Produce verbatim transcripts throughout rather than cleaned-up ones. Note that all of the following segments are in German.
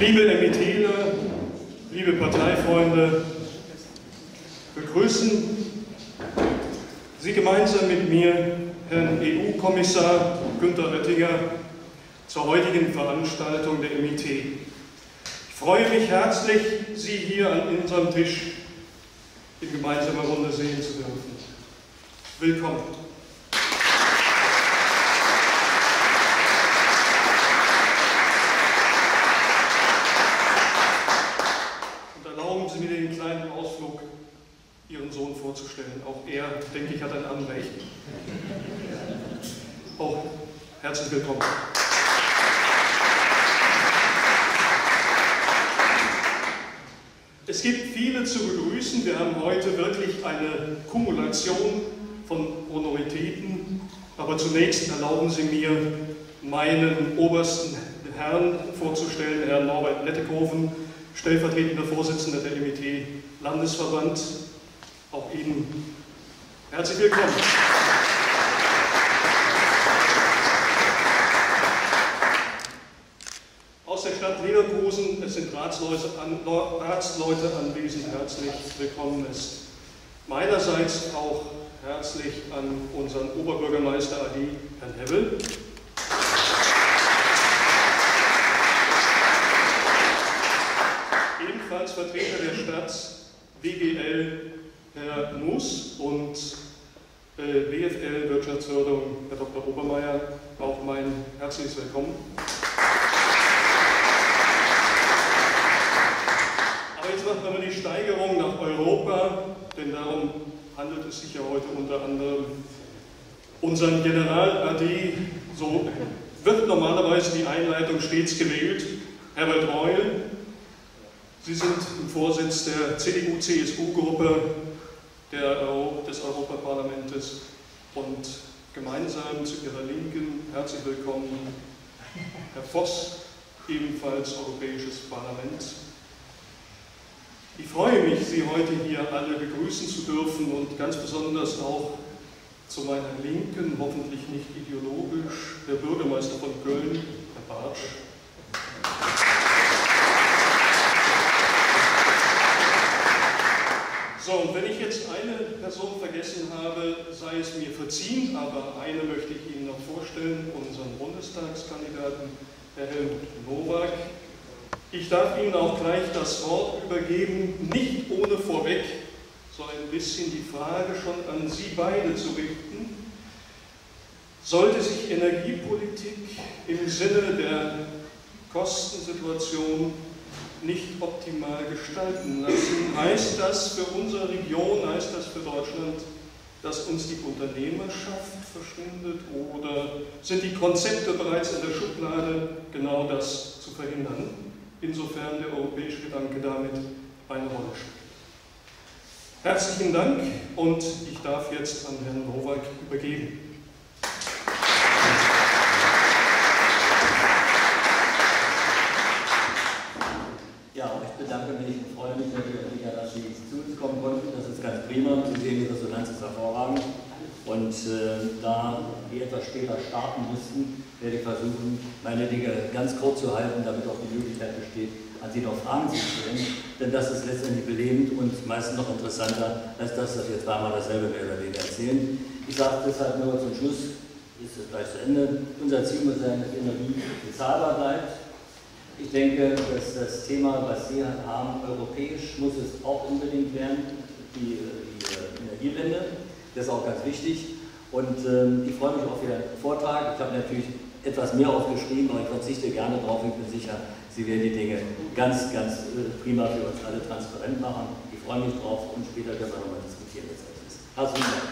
Liebe Emittler, liebe Parteifreunde, begrüßen Sie gemeinsam mit mir Herrn E U-Kommissar Günther Oettinger zur heutigen Veranstaltung der M I T. Ich freue mich herzlich, Sie hier an unserem Tisch in gemeinsamer Runde sehen zu dürfen. Willkommen. Mir den kleinen Ausflug Ihren Sohn vorzustellen. Auch er, denke ich, hat ein Anrecht. Auch herzlich willkommen. Es gibt viele zu begrüßen. Wir haben heute wirklich eine Kumulation von Honoritäten. Aber zunächst erlauben Sie mir, meinen obersten Herrn vorzustellen, Herrn Norbert Lettekoven, stellvertretender Vorsitzender der M I T-Landesverband. Auch Ihnen herzlich willkommen. Aus der Stadt Leverkusen, es sind Ratsleute, an, Ratsleute anwesend, herzlich willkommen ist meinerseits auch herzlich an unseren Oberbürgermeister A D, Herrn Hebbel. Ebenfalls Vertreter der Stadt, W G L, Herr Nuss, und äh, W F L Wirtschaftsförderung, Herr Doktor Obermeier, auch mein herzliches Willkommen. Aber jetzt machen wir mal die Steigerung nach Europa, denn darum handelt es sich ja heute unter anderem. Unseren General A D, so wird normalerweise die Einleitung stets gewählt, Herbert Reul. Sie sind im Vorsitz der C D U C S U-Gruppe des Europaparlamentes und gemeinsam zu Ihrer Linken herzlich willkommen Herr Voss, ebenfalls Europäisches Parlament. Ich freue mich, Sie heute hier alle begrüßen zu dürfen und ganz besonders auch zu meiner Linken, hoffentlich nicht ideologisch, der Bürgermeister von Köln, Herr Bartsch. So, und wenn ich jetzt eine Person vergessen habe, sei es mir verziehen, aber eine möchte ich Ihnen noch vorstellen, unseren Bundestagskandidaten, Herr Helmut Nowak. Ich darf Ihnen auch gleich das Wort übergeben, nicht ohne vorweg so ein bisschen die Frage schon an Sie beide zu richten. Sollte sich Energiepolitik im Sinne der Kostensituation nicht optimal gestalten lassen, heißt das für unsere Region, heißt das für Deutschland, dass uns die Unternehmerschaft verschwindet, oder sind die Konzepte bereits in der Schublade, genau das zu verhindern, insofern der europäische Gedanke damit eine Rolle spielt. Herzlichen Dank und ich darf jetzt an Herrn Nowak übergeben. Ja, ich bedanke mich und freue mich natürlich, dass Sie zu uns kommen konnten. Das ist ganz prima. Sie sehen, die Resonanz ist hervorragend. Und äh, da wir etwas später starten mussten, werde ich versuchen, meine Dinge ganz kurz zu halten, damit auch die Möglichkeit besteht, an Sie noch Fragen zu stellen. Denn das ist letztendlich belebend und meistens noch interessanter, als das, dass wir zweimal dasselbe mehr oder weniger erzählen. Ich sage deshalb nur zum Schluss, ist es gleich zu Ende. Unser Ziel muss sein, dass Energie bezahlbar bleibt. Ich denke, dass das Thema, was Sie haben, europäisch, muss es auch unbedingt werden, die, die Energiewende. Das ist auch ganz wichtig. Und ähm, ich freue mich auf Ihren Vortrag. Ich habe natürlich etwas mehr aufgeschrieben, aber ich verzichte gerne darauf. Ich bin sicher, Sie werden die Dinge ganz, ganz äh, prima für uns alle transparent machen. Ich freue mich drauf und später können wir nochmal diskutieren. Herzlichen Dank.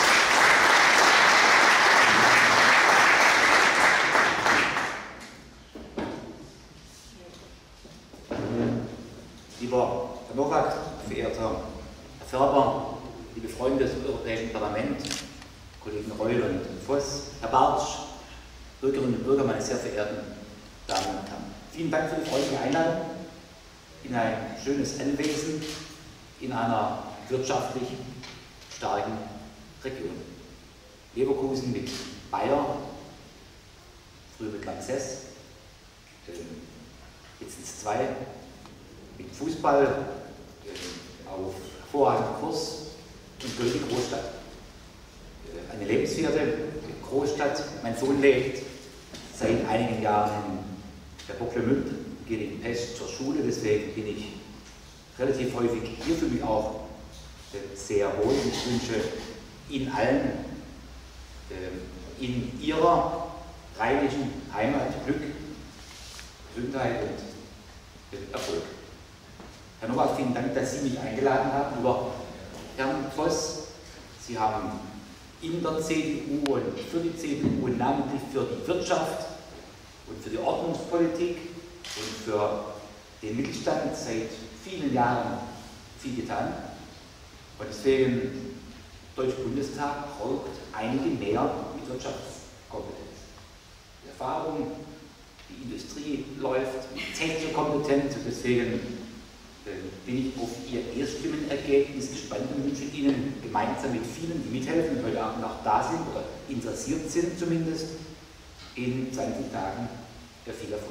Lieber Herr Nowak, verehrter Herr Ferber, liebe Freunde des Europäischen Parlaments, Kollegen Reul und Voss, Herr Bartsch, Bürgerinnen und Bürger, meine sehr verehrten Damen und Herren. Vielen Dank für die freundliche Einladung in ein schönes Anwesen in einer wirtschaftlich starken Region. Leverkusen mit Bayer, früher mit Lanxess, Jetzt sind es zwei, mit Fußball äh, auf hervorragenden Kurs und durch die Großstadt. Äh, eine lebenswerte Großstadt. Mein Sohn lebt seit einigen Jahren in der Bocklemünd, geht in Pest zur Schule, deswegen bin ich relativ häufig hier, für mich auch äh, sehr wohl. Ich wünsche Ihnen allen äh, in Ihrer rheinischen Heimat Glück, Gesundheit und äh, Erfolg. Herr Nowak, vielen Dank, dass Sie mich eingeladen haben. Lieber Herrn Voss, Sie haben in der C D U und für die C D U und namentlich für die Wirtschaft und für die Ordnungspolitik und für den Mittelstand seit vielen Jahren viel getan. Und deswegen, der Deutsche Bundestag braucht einige mehr mit Wirtschaftskompetenz. Die Erfahrung, die Industrie läuft, mit technischer Kompetenz, und deswegen bin ich auf Ihr Erststimmenergebnis gespannt und wünsche Ihnen gemeinsam mit vielen, die mithelfen und heute Abend noch da sind oder interessiert sind zumindest, in zwanzig Tagen viel Erfolg.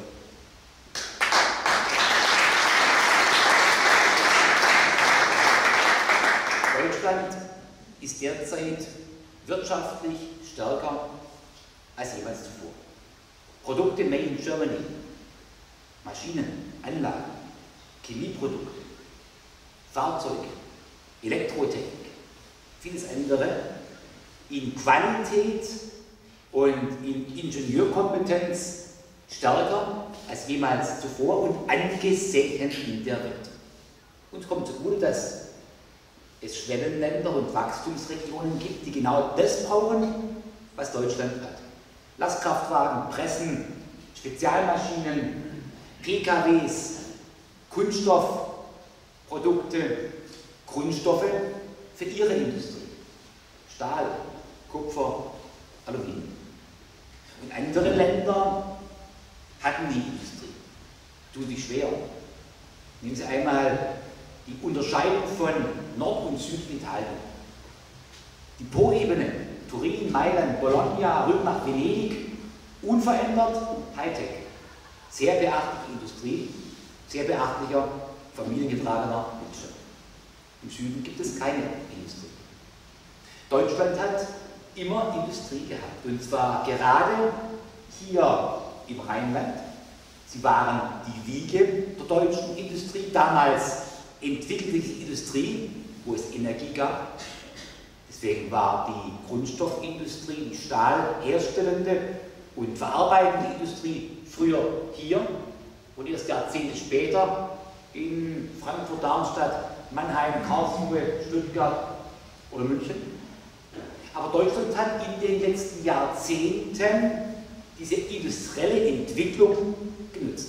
Deutschland ist derzeit wirtschaftlich stärker als jemals zuvor. Produkte made in Germany, Maschinen, Anlagen, Chemieprodukte, Fahrzeuge, Elektrotechnik, vieles andere in Qualität und in Ingenieurkompetenz stärker als jemals zuvor und angesehen in der Welt. Uns kommt zugute, dass es Schwellenländer und Wachstumsregionen gibt, die genau das brauchen, was Deutschland hat. Lastkraftwagen, Pressen, Spezialmaschinen, P K Ws, Kunststoffprodukte, Grundstoffe für ihre Industrie. Stahl, Kupfer, Aluminium. Und andere Länder hatten die Industrie. Tun sich schwer. Nehmen Sie einmal die Unterscheidung von Nord- und Süditalien. Die Po-Ebene, Turin, Mailand, Bologna, rüber nach Venedig, unverändert, Hightech. Sehr beachtliche Industrie, sehr beachtlicher, familiengetragener Mittelstand. Im Süden gibt es keine Industrie. Deutschland hat immer Industrie gehabt, und zwar gerade hier im Rheinland. Sie waren die Wiege der deutschen Industrie. Damals entwickelte sich die Industrie, wo es Energie gab. Deswegen war die Grundstoffindustrie, die stahlherstellende und verarbeitende Industrie früher hier und erst Jahrzehnte später in Frankfurt, Darmstadt, Mannheim, Karlsruhe, Stuttgart oder München. Aber Deutschland hat in den letzten Jahrzehnten diese industrielle Entwicklung genutzt.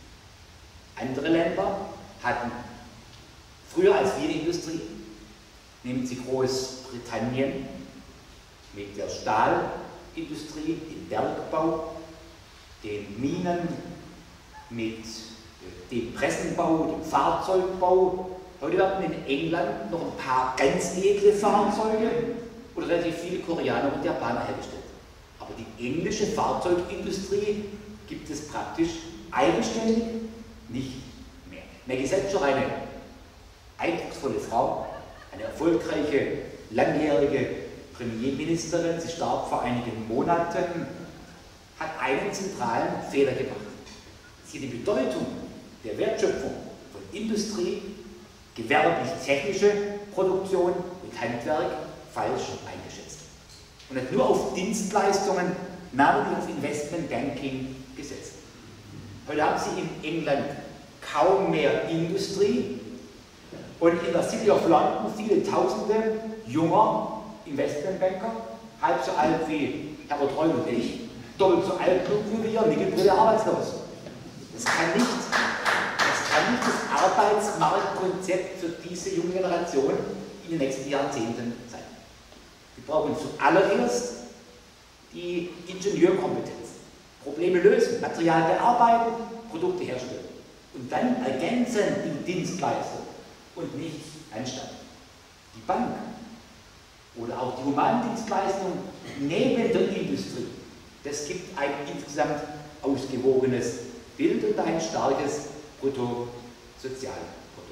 Andere Länder hatten früher als wir die Industrie. Nehmen Sie Großbritannien mit der Stahlindustrie, dem Bergbau, den Minen, mit dem Pressenbau, dem Fahrzeugbau. Heute werden in England noch ein paar ganz edle Fahrzeuge oder relativ viele Koreaner und Japaner hergestellt. Aber die englische Fahrzeugindustrie gibt es praktisch eigenständig nicht mehr. Maggie Thatcher, eine eindrucksvolle Frau, eine erfolgreiche, langjährige Premierministerin, sie starb vor einigen Monaten, hat einen zentralen Fehler gemacht. Sie hat die Bedeutung der Wertschöpfung von Industrie, gewerblich-technische Produktion und Handwerk falsch eingeschätzt und hat nur auf Dienstleistungen, namentlich auf Investmentbanking gesetzt. Heute haben Sie in England kaum mehr Industrie und in der City of London viele Tausende junger Investmentbanker, halb so alt wie Herbert Reul und ich, doppelt so alt wie wir, Nickelbrille arbeitslos. Das kann nicht, das kann nicht das Arbeitsmarktkonzept für diese junge Generation in den nächsten Jahrzehnten sein. Wir brauchen zuallererst die Ingenieurkompetenz. Probleme lösen, Material bearbeiten, Produkte herstellen. Und dann ergänzen die Dienstleistung und nicht anstatt. Die Bank oder auch die Humandienstleistung neben der Industrie, das gibt ein insgesamt ausgewogenes bildet ein starkes Bruttosozialprodukt.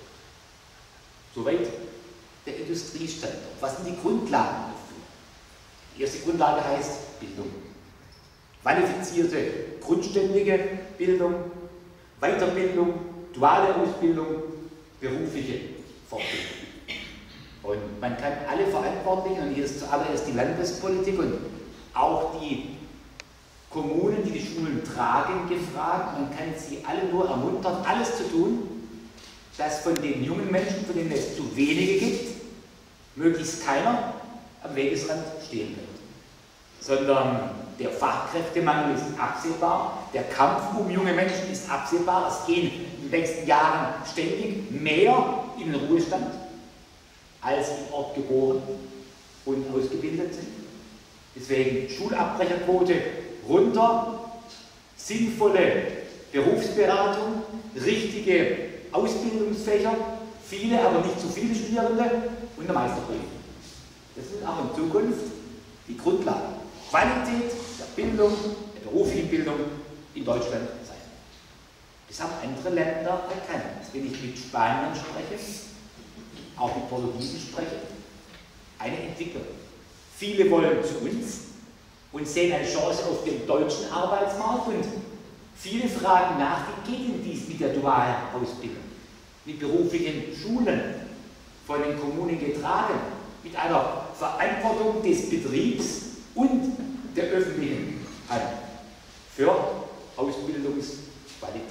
Soweit der Industriestandort. Was sind die Grundlagen dafür? Die erste Grundlage heißt Bildung. Qualifizierte, grundständige Bildung, Weiterbildung, duale Ausbildung, berufliche Fortbildung. Und man kann alle Verantwortlichen, und hier ist zuallererst die Landespolitik und auch die Kommunen, die die Schulen tragen, gefragt, man kann sie alle nur ermuntern, alles zu tun, dass von den jungen Menschen, von denen es zu wenige gibt, möglichst keiner am Wegesrand stehen bleibt. Sondern der Fachkräftemangel ist absehbar, der Kampf um junge Menschen ist absehbar, es gehen in den nächsten Jahren ständig mehr in den Ruhestand, als im Ort geboren und ausgebildet sind. Deswegen Schulabbrecherquote runter, sinnvolle Berufsberatung, richtige Ausbildungsfächer, viele, aber nicht zu viele Studierende und der Meisterbrief. Das wird auch in Zukunft die Grundlage. Qualität der Bildung, der beruflichen Bildung in Deutschland sein. Das haben andere Länder erkannt. Wenn ich mit Spaniern spreche, auch mit Portugiesen spreche, eine Entwicklung. Viele wollen zu uns und sehen eine Chance auf dem deutschen Arbeitsmarkt und viele fragen nach, wie geht denn dies mit der dualen Ausbildung, mit beruflichen Schulen, von den Kommunen getragen, mit einer Verantwortung des Betriebs und der öffentlichen Hand für Ausbildungsqualität.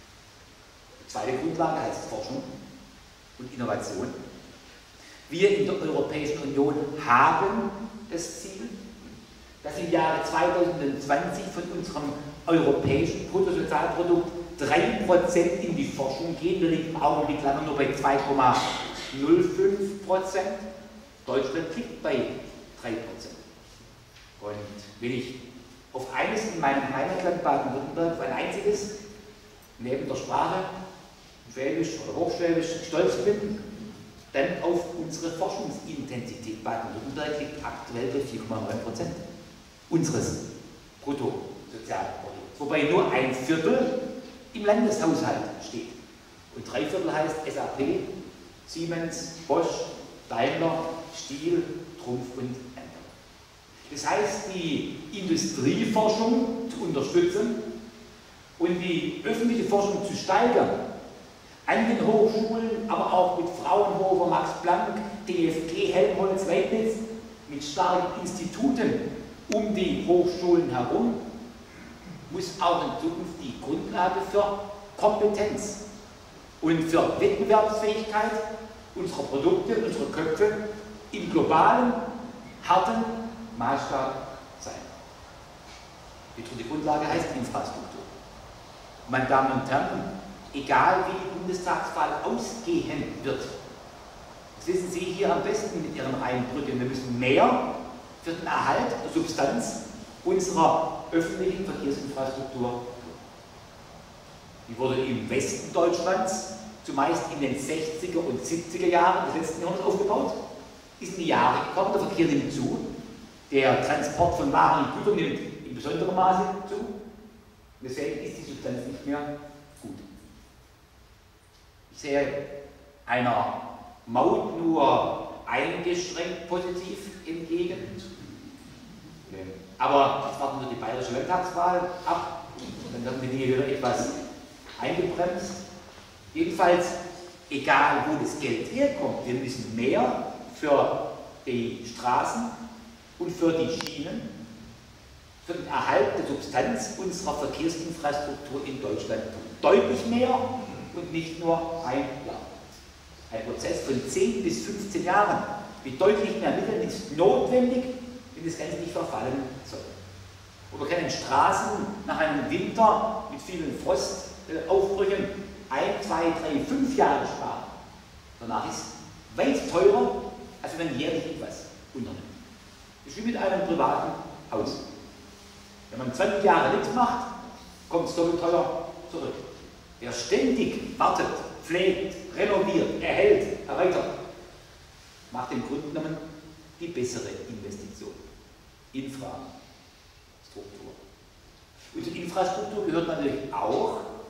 Die zweite Grundlage heißt Forschung und Innovation. Wir in der Europäischen Union haben das Ziel, dass im Jahre zweitausendzwanzig von unserem europäischen Bruttosozialprodukt drei Prozent in die Forschung gehen. Wir liegen im Augenblick lange nur bei zwei Komma null fünf Prozent. Deutschland liegt bei drei Prozent. Und wenn ich auf eines in meinem Heimatland Baden-Württemberg, auf ein einziges, neben der Sprache, Schwäbisch oder Hochschwäbisch, stolz bin, dann auf unsere Forschungsintensität. Baden-Württemberg liegt aktuell bei vier Komma neun Prozent unseres Bruttosozialprodukts, wobei nur ein Viertel im Landeshaushalt steht. Und drei Viertel heißt S A P, Siemens, Bosch, Daimler, Stihl, Trumpf und andere. Das heißt, die Industrieforschung zu unterstützen und die öffentliche Forschung zu steigern, an den Hochschulen, aber auch mit Fraunhofer, Max Planck, D F G, Helmholtz, Leibniz, mit starken Instituten um die Hochschulen herum, muss auch in Zukunft die Grundlage für Kompetenz und für Wettbewerbsfähigkeit unserer Produkte, unserer Köpfe im globalen, harten Maßstab sein. Die dritte Grundlage heißt Infrastruktur. Meine Damen und Herren, egal wie die Bundestagswahl ausgehen wird, das wissen Sie hier am besten mit Ihren Rheinbrücken, wir müssen mehr für den Erhalt der Substanz unserer öffentlichen Verkehrsinfrastruktur tun. Die wurde im Westen Deutschlands zumeist in den sechziger und siebziger Jahren des letzten Jahrhunderts aufgebaut, ist in die Jahre gekommen, der Verkehr nimmt zu, der Transport von Waren und Gütern nimmt in besonderem Maße zu, und deswegen ist die Substanz nicht mehr gut. Ich sehe einer Maut nur eingeschränkt positiv entgegen. Aber jetzt warten wir die bayerische Landtagswahl ab, dann werden die Dinge wieder etwas eingebremst. Jedenfalls, egal wo das Geld herkommt, wir müssen mehr für die Straßen und für die Schienen, für den Erhalt der Substanz unserer Verkehrsinfrastruktur in Deutschland tun. Deutlich mehr und nicht nur ein Jahr. Ein Prozess von zehn bis fünfzehn Jahren mit deutlich mehr Mitteln ist notwendig, wenn das Ganze nicht verfallen soll. Und wir können Straßen nach einem Winter mit vielen Frostaufbrüchen ein, zwei, drei, fünf Jahre sparen. Danach ist es weit teurer, als wenn man jährlich etwas unternimmt. Das ist wie mit einem privaten Haus. Wenn man zwanzig Jahre nichts macht, kommt es doppelt teuer zurück. Wer ständig wartet, pflegt, renoviert, erhält, erweitert, macht im Grunde genommen die bessere Investition. Infrastruktur. Und zur Infrastruktur gehört natürlich auch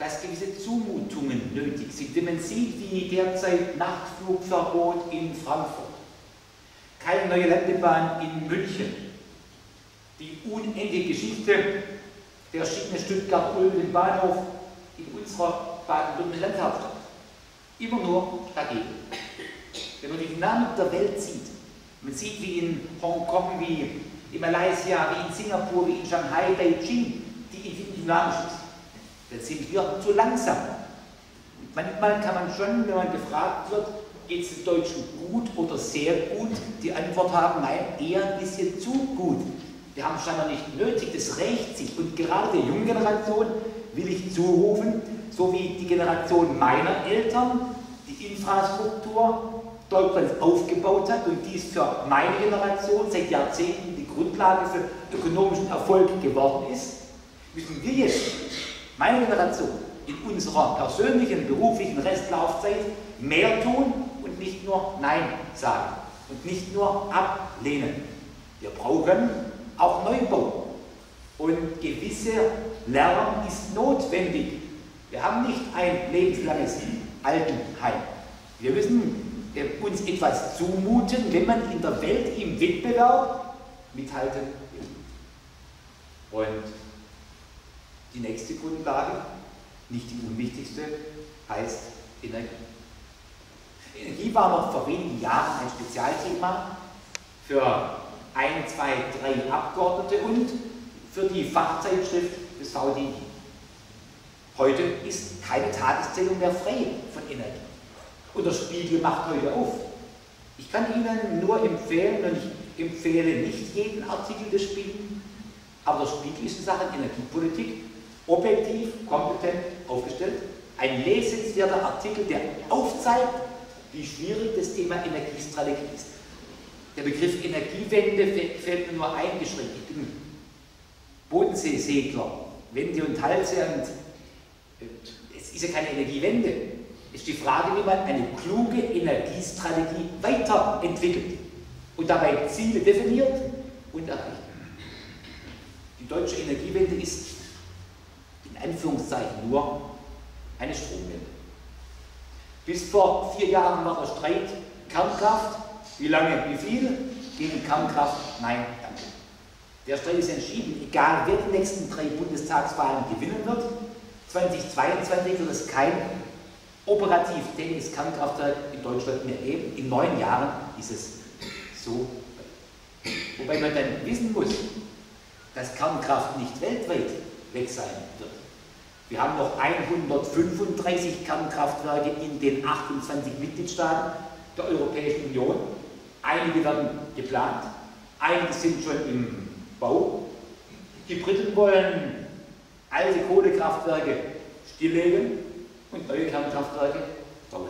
dass gewisse Zumutungen nötig sind. Wenn man sieht, wie derzeit Nachtflugverbot in Frankfurt, keine neue Landebahn in München, die unendliche Geschichte der Schiene Stuttgart-Ulm, den Bahnhof in unserer baden-württembergischen Landhauptstadt. Immer nur dagegen. Wenn man die Dynamik der Welt sieht, man sieht, wie in Hongkong, wie in Malaysia, wie in Singapur, wie in Shanghai, Beijing, die Entwicklung dynamisch ist, dann sind wir zu langsam. Und manchmal kann man schon, wenn man gefragt wird, geht es den Deutschen gut oder sehr gut, die Antwort haben, nein, eher ein bisschen zu gut. Wir haben es scheinbar nicht nötig, das rächt sich. Und gerade der jungen Generation will ich zurufen, so wie die Generation meiner Eltern die Infrastruktur Deutschlands aufgebaut hat und dies für meine Generation seit Jahrzehnten die Grundlage für ökonomischen Erfolg geworden ist, müssen wir jetzt, meine Generation, in unserer persönlichen, beruflichen Restlaufzeit mehr tun und nicht nur Nein sagen und nicht nur ablehnen. Wir brauchen auch Neubau und gewisse Lernen ist notwendig. Wir haben nicht ein lebenslanges Altenheim. Wir müssen uns etwas zumuten, wenn man in der Welt im Wettbewerb mithalten will. Und die nächste Grundlage, nicht die unwichtigste, heißt Energie. Energie war noch vor wenigen Jahren ein Spezialthema für ein, zwei, drei Abgeordnete und für die Fachzeitschrift des V D I. Heute ist keine Tageszählung mehr frei von Energie. Und der Spiegel macht heute auf. Ich kann Ihnen nur empfehlen, und ich empfehle nicht jeden Artikel des Spiegel, aber der Spiegel ist in Sachen Energiepolitik objektiv, kompetent aufgestellt. Ein lesenswerter Artikel, der aufzeigt, wie schwierig das Thema Energiestrategie ist. Der Begriff Energiewende fällt mir nur eingeschränkt. Ich bin Bodenseesegler, Wende und Halse, und es ist ja keine Energiewende. Es ist die Frage, wie man eine kluge Energiestrategie weiterentwickelt und dabei Ziele definiert und erreicht. Die deutsche Energiewende ist in Anführungszeichen nur eine Stromwende. Bis vor vier Jahren war der Streit Kernkraft, wie lange, wie viel, gegen Kernkraft, nein, danke. Der Streit ist entschieden, egal wer die nächsten drei Bundestagswahlen gewinnen wird. zweitausendzweiundzwanzig wird es kein operativ tätiges Kernkraftwerk in Deutschland mehr geben. In neun Jahren ist es so. Wobei man dann wissen muss, dass Kernkraft nicht weltweit weg sein wird. Wir haben noch hundertfünfunddreißig Kernkraftwerke in den achtundzwanzig Mitgliedstaaten der Europäischen Union. Einige werden geplant, einige sind schon im Bau. Die Briten wollen alte Kohlekraftwerke stilllegen und neue Kernkraftwerke bauen.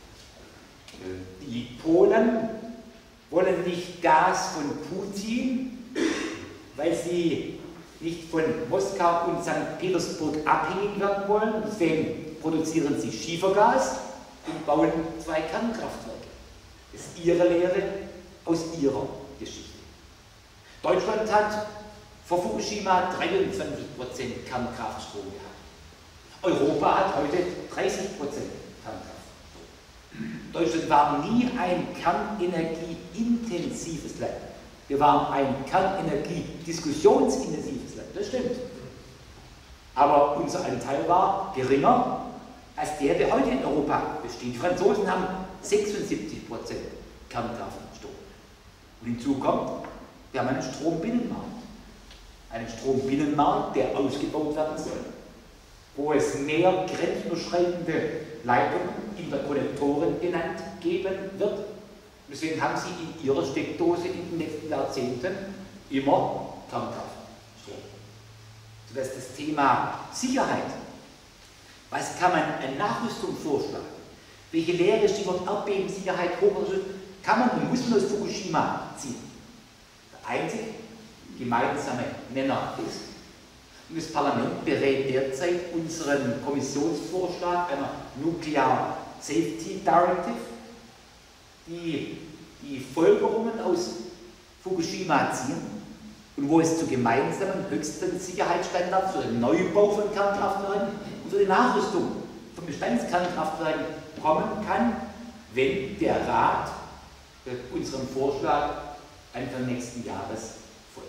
Die Polen wollen nicht Gas von Putin, weil sie nicht von Moskau und Sankt Petersburg abhängig werden wollen. Deswegen produzieren sie Schiefergas und bauen zwei Kernkraftwerke. Das ist ihre Lehre aus ihrer Geschichte. Deutschland hat vor Fukushima dreiundzwanzig Prozent Kernkraftstrom gehabt. Europa hat heute dreißig Prozent Kernkraftstrom. Deutschland war nie ein kernenergieintensives Land. Wir waren ein kernenergiediskussionsintensives Land, das stimmt. Aber unser Anteil war geringer als der, der heute in Europa besteht. Die Franzosen haben sechsundsiebzig Prozent Kernkraftstrom. Und hinzu kommt, wir haben einen Strombinnenmarkt. Einen Strombinnenmarkt, der ausgebaut werden soll, wo es mehr grenzüberschreitende Leitungen, Interkonnektoren genannt, geben wird. Deswegen haben Sie in Ihrer Steckdose in den nächsten Jahrzehnten immer Kernkraftstrom. Sodass das Thema Sicherheit, was kann man an Nachrüstung vorschlagen? Welche Lehre, Stichwort Erdbebensicherheit, Hochwasser, kann man und muss man aus Fukushima ziehen? Der einzige gemeinsame Nenner ist, und das Parlament berät derzeit unseren Kommissionsvorschlag einer Nuclear Safety Directive, die die Folgerungen aus Fukushima ziehen und wo es zu gemeinsamen höchsten Sicherheitsstandards für den Neubau von Kernkraftwerken und für die Nachrüstung von Bestandskernkraftwerken kommen kann, wenn der Rat äh, unserem Vorschlag Anfang nächsten Jahres folgt.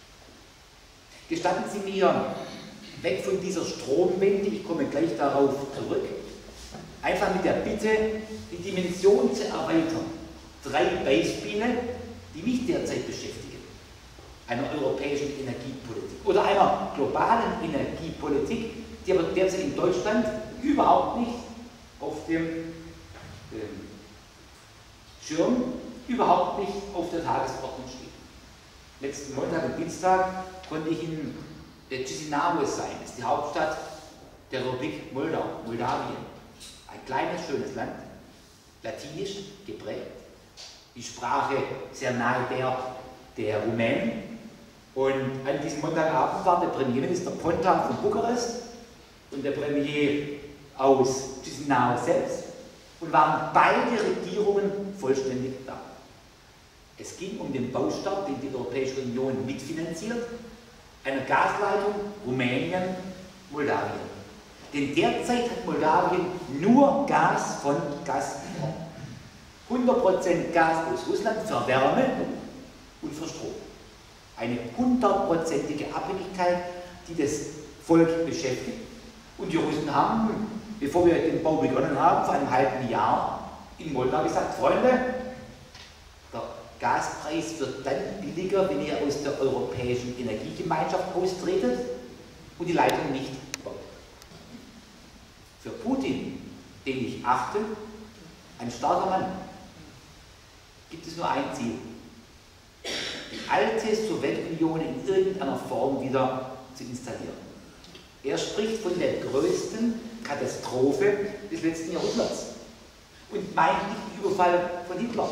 Gestatten Sie mir, weg von dieser Stromwende, ich komme gleich darauf zurück, einfach mit der Bitte, die Dimension zu erweitern. Drei Beispiele, die mich derzeit beschäftigen. Einer europäischen Energiepolitik oder einer globalen Energiepolitik, die aber derzeit in Deutschland überhaupt nicht auf dem ähm, Schirm, überhaupt nicht auf der Tagesordnung steht. Letzten Montag und Dienstag konnte ich in äh, Chisinau sein, das ist die Hauptstadt der Republik Moldau, Moldawien. Ein kleines, schönes Land, latinisch geprägt, die Sprache sehr nahe der der Rumänen. Und an diesem Montagabend war der Premierminister Ponta von Bukarest und der Premier aus Chisinau selbst und waren beide Regierungen vollständig da. Es ging um den Baustart, den die Europäische Union mitfinanziert, einer Gasleitung Rumänien-Moldawien. Denn derzeit hat Moldawien nur Gas von Gazprom. hundert Prozent Gas aus Russland für Wärme und für Strom. Eine hundertprozentige Abhängigkeit, die das Volk beschäftigt. Und die Russen haben, bevor wir den Bau begonnen haben, vor einem halben Jahr in Moldau gesagt, Freunde, der Gaspreis wird dann billiger, wenn ihr aus der europäischen Energiegemeinschaft austretet und die Leitung nicht baut. Für Putin, den ich achte, ein starker Mann, gibt es nur ein Ziel. Die alte Sowjetunion in irgendeiner Form wieder zu installieren. Er spricht von der größten Katastrophe des letzten Jahrhunderts und meint nicht den Überfall von Hitler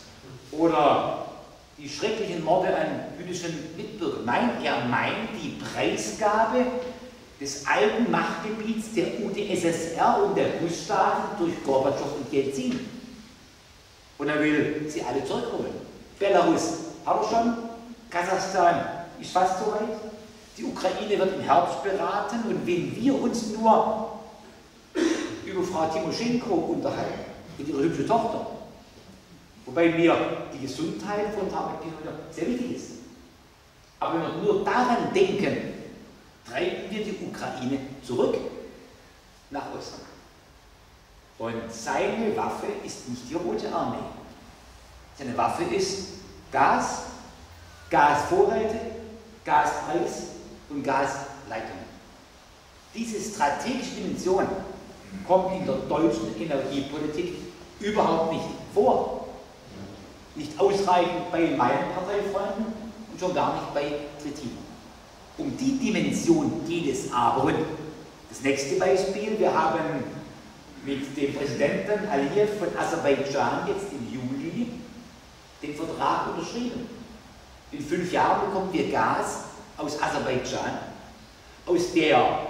oder die schrecklichen Morde an jüdischen Mitbürgern. Nein, er meint die Preisgabe des alten Machtgebiets der U d S S R und der Gussstaaten durch Gorbatschow und Jelzin. Und er will sie alle zurückholen. Belarus hat er schon, Kasachstan ist fast so weit, die Ukraine wird im Herbst beraten und wenn wir uns nur über Frau Timoschenko unterhalten und ihre hübsche Tochter, wobei mir die Gesundheit von Frau Timoschenko sehr wichtig ist, aber wenn wir nur daran denken, treiben wir die Ukraine zurück nach Osten. Und seine Waffe ist nicht die Rote Armee. Seine Waffe ist Gas, Gasvorräte, Gaspreis und Gasleitungen. Diese strategische Dimension kommt in der deutschen Energiepolitik überhaupt nicht vor. Nicht ausreichend bei meinen Parteifreunden und schon gar nicht bei Trittin. Um die Dimension geht es aber. Und das nächste Beispiel, wir haben mit dem Präsidenten Aliyev von Aserbaidschan jetzt im Juli den Vertrag unterschrieben. In fünf Jahren bekommen wir Gas aus Aserbaidschan, aus der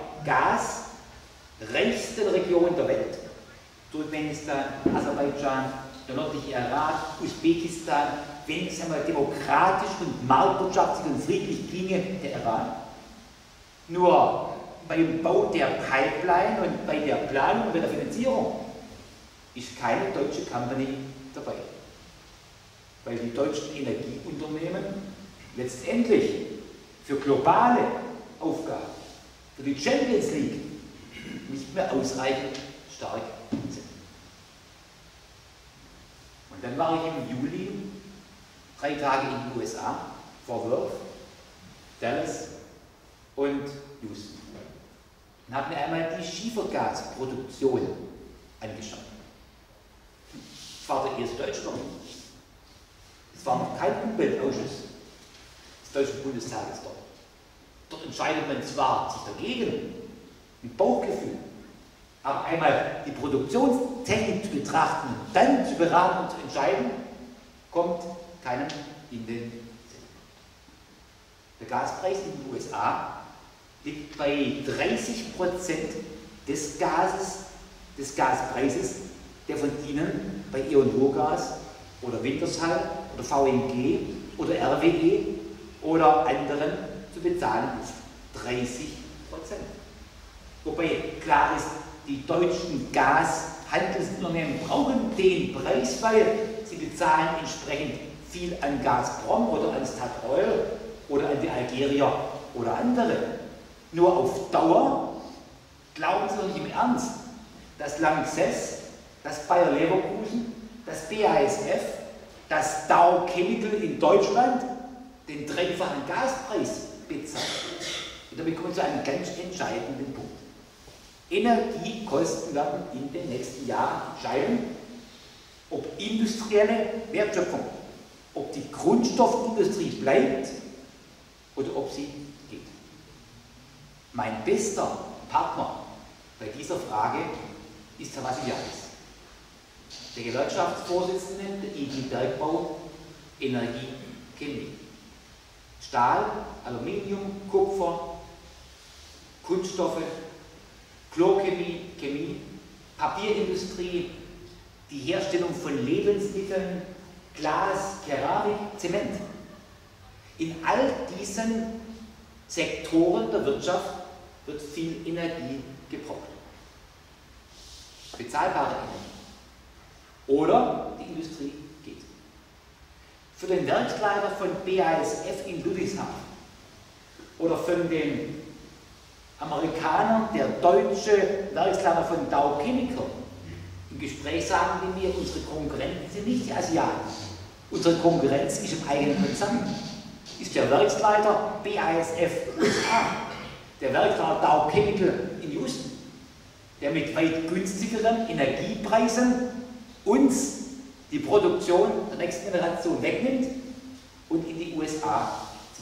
gasreichsten Region der Welt. Turkmenistan, Aserbaidschan, der nördliche Irak, Usbekistan, wenn es einmal demokratisch und marktwirtschaftlich und friedlich ginge, der Iran. Nur beim Bau der Pipeline und bei der Planung und bei der Finanzierung ist keine deutsche Company dabei. Weil die deutschen Energieunternehmen letztendlich für globale Aufgaben, für die Champions League nicht mehr ausreichend stark sind. Und dann war ich im Juli drei Tage in den U S A, Fort Worth, Dallas und Houston. Und habe mir einmal die Schiefergasproduktion angeschaut. Ich war der erste Deutsche dort. Es war noch kein Umweltausschuss des Deutschen Bundestages dort. Dort entscheidet man zwar sich dagegen, mit Bauchgefühl, aber einmal die Produktionstechnik zu betrachten und dann zu beraten und zu entscheiden, kommt keinem in den Sinn. Der Gaspreis in den U S A liegt bei dreißig Prozent des Gases, des Gaspreises, der von Ihnen bei E und Ruhrgas oder Wintershall oder V N G oder R W E oder anderen zu bezahlen ist. dreißig Prozent. Wobei klar ist, die deutschen Gashandelsunternehmen brauchen den Preis, weil sie bezahlen entsprechend viel an Gazprom oder an Statoil oder an die Algerier oder andere. Nur auf Dauer glauben Sie doch nicht im Ernst, dass Lanxess, das Bayer Leverkusen, das B A S F, das Dow Chemical in Deutschland den dreifachen Gaspreis bezahlt. Und damit kommen wir zu einem ganz entscheidenden Punkt. Energiekosten werden in den nächsten Jahren entscheiden, ob industrielle Wertschöpfung, ob die Grundstoffindustrie bleibt oder ob sie geht. Mein bester Partner bei dieser Frage ist Herr Vassiliadis, der Gewerkschaftsvorsitzende der I G Bergbau Energie Chemie. Stahl, Aluminium, Kupfer, Kunststoffe, Chlorchemie, Chemie, Papierindustrie, die Herstellung von Lebensmitteln, Glas, Keramik, Zement. In all diesen Sektoren der Wirtschaft wird viel Energie gebraucht. Bezahlbare Energie. Oder die Industrie geht. Für den Werksleiter von B A S F in Ludwigshafen oder von den Amerikanern, der deutsche Werksleiter von Dow Chemical, im Gespräch sagen die mir, unsere Konkurrenten sind nicht die Asiaten. Unsere Konkurrenz ist im eigenen Konzern. Ist der Werksleiter B A S F U S A, der Werksleiter Dow Chemical in Houston, der mit weit günstigeren Energiepreisen uns die Produktion der nächsten Generation wegnimmt und in die U S A zieht.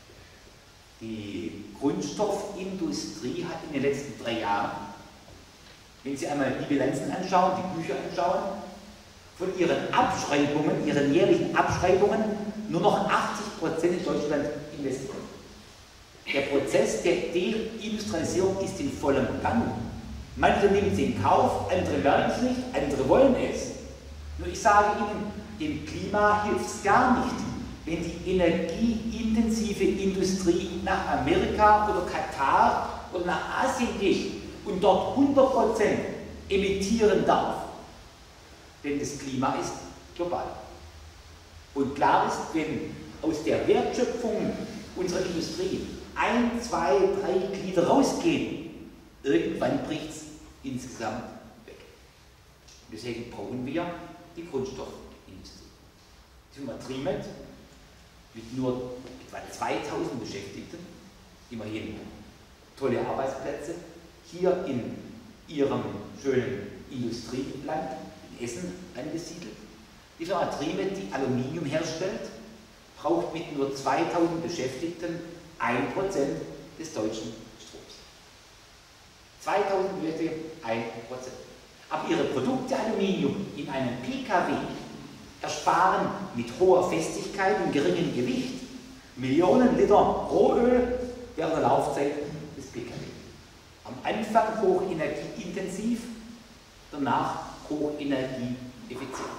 Die Grundstoffindustrie hat in den letzten drei Jahren, wenn Sie einmal die Bilanzen anschauen, die Bücher anschauen, von ihren Abschreibungen, ihren jährlichen Abschreibungen, nur noch achtzig Prozent in Deutschland investiert. Der Prozess der Deindustrialisierung ist in vollem Gang. Manche nehmen sie in Kauf, andere werden es nicht, andere wollen es. Nur ich sage Ihnen, dem Klima hilft es gar nicht, wenn die energieintensive Industrie nach Amerika oder Katar oder nach Asien geht und dort hundert Prozent emittieren darf. Denn das Klima ist global. Und klar ist, wenn aus der Wertschöpfung unserer Industrie ein, zwei, drei Glieder rausgehen, irgendwann bricht es insgesamt weg. Deswegen brauchen wir die Grundstoffindustrie. Die Firma Trimet mit nur etwa zweitausend Beschäftigten, immerhin tolle Arbeitsplätze, hier in ihrem schönen Industrieland in Essen angesiedelt. Die Firma Trimet, die Aluminium herstellt, braucht mit nur zweitausend Beschäftigten ein Prozent des deutschen Stroms. zweitausend Beschäftigte, ein Prozent. Aber ihre Produkte Aluminium in einem P K W ersparen mit hoher Festigkeit und geringem Gewicht Millionen Liter Rohöl während der Laufzeit des P K W. Am Anfang hochenergieintensiv, danach hochenergieeffizient.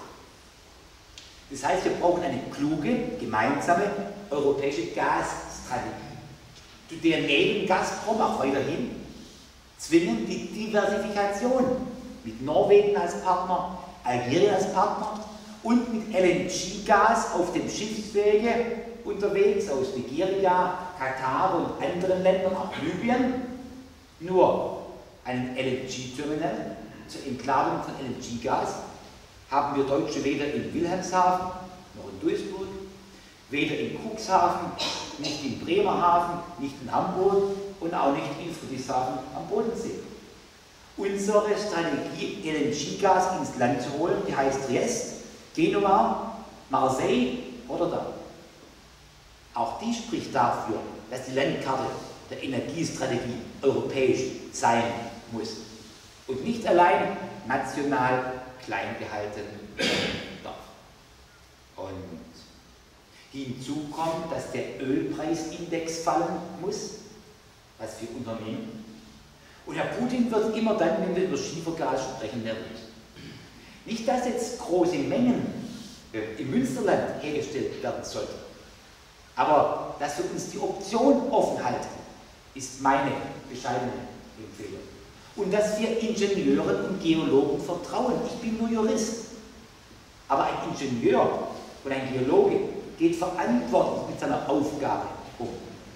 Das heißt, wir brauchen eine kluge, gemeinsame europäische Gasstrategie, zu der neben Gazprom auch weiterhin zwingend die Diversifikation mit Norwegen als Partner, Algerien als Partner und mit L N G-Gas auf dem Schiffswege unterwegs aus Nigeria, Katar und anderen Ländern, auch Libyen. Nur einen L N G-Terminal zur Entladung von L N G-Gas haben wir Deutsche weder in Wilhelmshaven noch in Duisburg, weder in Cuxhaven, nicht in Bremerhaven, nicht in Hamburg und auch nicht in Friedrichshafen am Bodensee. Unsere Strategie, L N G-Gas ins Land zu holen, die heißt Trieste, Genua, Marseille, Rotterdam. Auch die spricht dafür, dass die Landkarte der Energiestrategie europäisch sein muss und nicht allein national klein gehalten darf. Und hinzu kommt, dass der Ölpreisindex fallen muss, was wir unternehmen. Und Herr Putin wird immer dann, wenn wir über Schiefergas sprechen, nervös. Nicht, dass jetzt große Mengen im Münsterland hergestellt werden sollten, aber dass wir uns die Option offen halten, ist meine bescheidene empfehle. Und dass wir Ingenieuren und Geologen vertrauen. Ich bin nur Jurist. Aber ein Ingenieur und ein Geologe geht verantwortlich mit seiner Aufgabe um.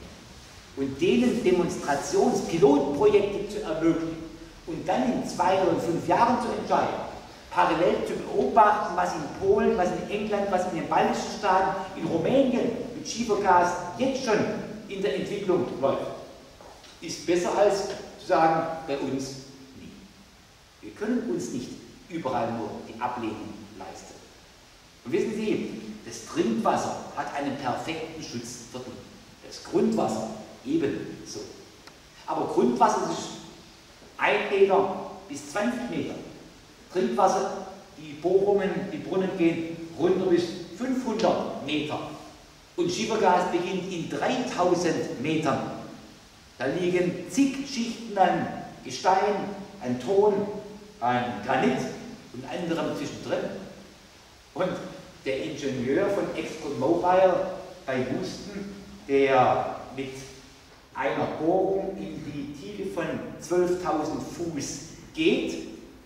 Und denen Demonstrations-, Pilotprojekte zu ermöglichen und dann in zwei oder fünf Jahren zu entscheiden, parallel zu beobachten, was in Polen, was in England, was in den baltischen Staaten, in Rumänien mit Schiefergas jetzt schon in der Entwicklung läuft, ist besser als zu sagen, bei uns nie. Wir können uns nicht überall nur die Ablehnung leisten. Und wissen Sie, das Trinkwasser hat einen perfekten Schutz verdient. Das Grundwasser ebenso. Aber Grundwasser ist ein Meter bis zwanzig Meter. Trinkwasser, die Bohrungen, die Brunnen gehen runter bis fünfhundert Meter. Und Schiefergas beginnt in dreitausend Metern. Da liegen zig Schichten an Gestein, an Ton, an Granit und anderem zwischendrin. Und der Ingenieur von ExxonMobil bei Houston, der mit einer Bohrung in die Tiefe von zwölftausend Fuß geht,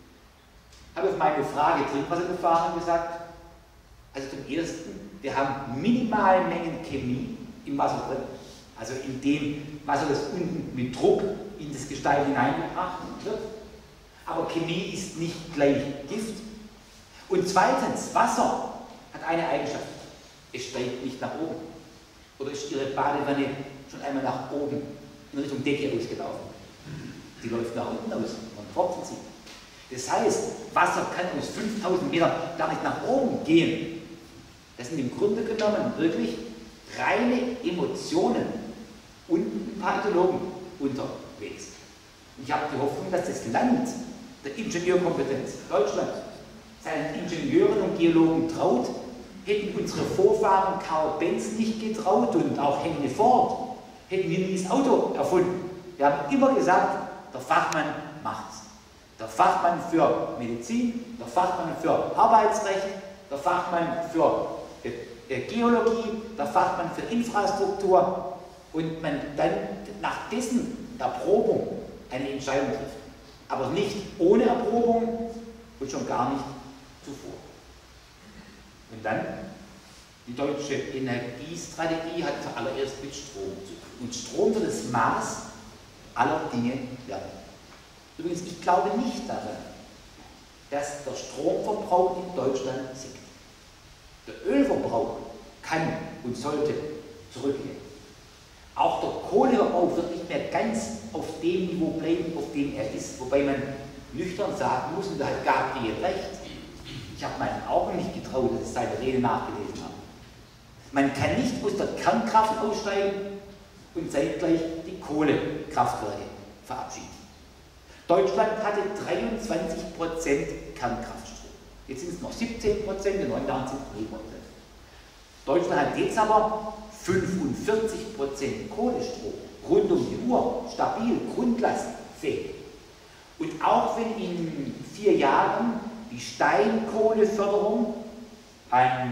hat auf meine Frage Trinkwassergefahren gesagt, also zum Ersten, wir haben Minimalmengen Chemie im Wasser drin, also in dem Wasser, das unten mit Druck in das Gestein hineingebracht wird, aber Chemie ist nicht gleich Gift. Und zweitens, Wasser hat eine Eigenschaft, es steigt nicht nach oben. Oder ist Ihre Badewanne schon einmal nach oben in Richtung Decke ausgelaufen? Die läuft nach unten aus und tropft sie. Das heißt, Wasser kann aus fünftausend Metern gar nicht nach oben gehen. Das sind im Grunde genommen wirklich reine Emotionen und ein paar Ideologen unterwegs. Ich habe die Hoffnung, dass das Land der Ingenieurkompetenz, Deutschland, seinen Ingenieuren und Geologen traut. Hätten unsere Vorfahren Karl Benz nicht getraut und auch Henry Ford, hätten wir nie das Auto erfunden. Wir haben immer gesagt, der Fachmann macht's. Der Fachmann für Medizin, der Fachmann für Arbeitsrecht, der Fachmann für äh, Geologie, der Fachmann für Infrastruktur und man dann nach dessen Erprobung eine Entscheidung trifft. Aber nicht ohne Erprobung und schon gar nicht zuvor. Und dann, die deutsche Energiestrategie hat zuallererst mit Strom zu tun. Und Strom wird das Maß aller Dinge werden. Übrigens, ich glaube nicht daran, dass der Stromverbrauch in Deutschland sinkt. Der Ölverbrauch kann und sollte zurückgehen. Auch der Kohleverbrauch wird nicht mehr ganz auf dem Niveau bleiben, auf dem er ist. Wobei man nüchtern sagen muss, und da hat Gabriel recht, ich habe meinen Augen nicht getraut, dass ich seine Rede nachgelesen habe. Man kann nicht aus der Kernkraft aussteigen und zeitgleich die Kohlekraftwerke verabschieden. Deutschland hatte dreiundzwanzig Prozent Kernkraftstrom. Jetzt sind es noch siebzehn Prozent, in neun Jahren sind es null Prozent. Deutschland hat jetzt aber fünfundvierzig Prozent Kohlestrom, rund um die Uhr, stabil, grundlastfähig. Und auch wenn in vier Jahren die Steinkohleförderung an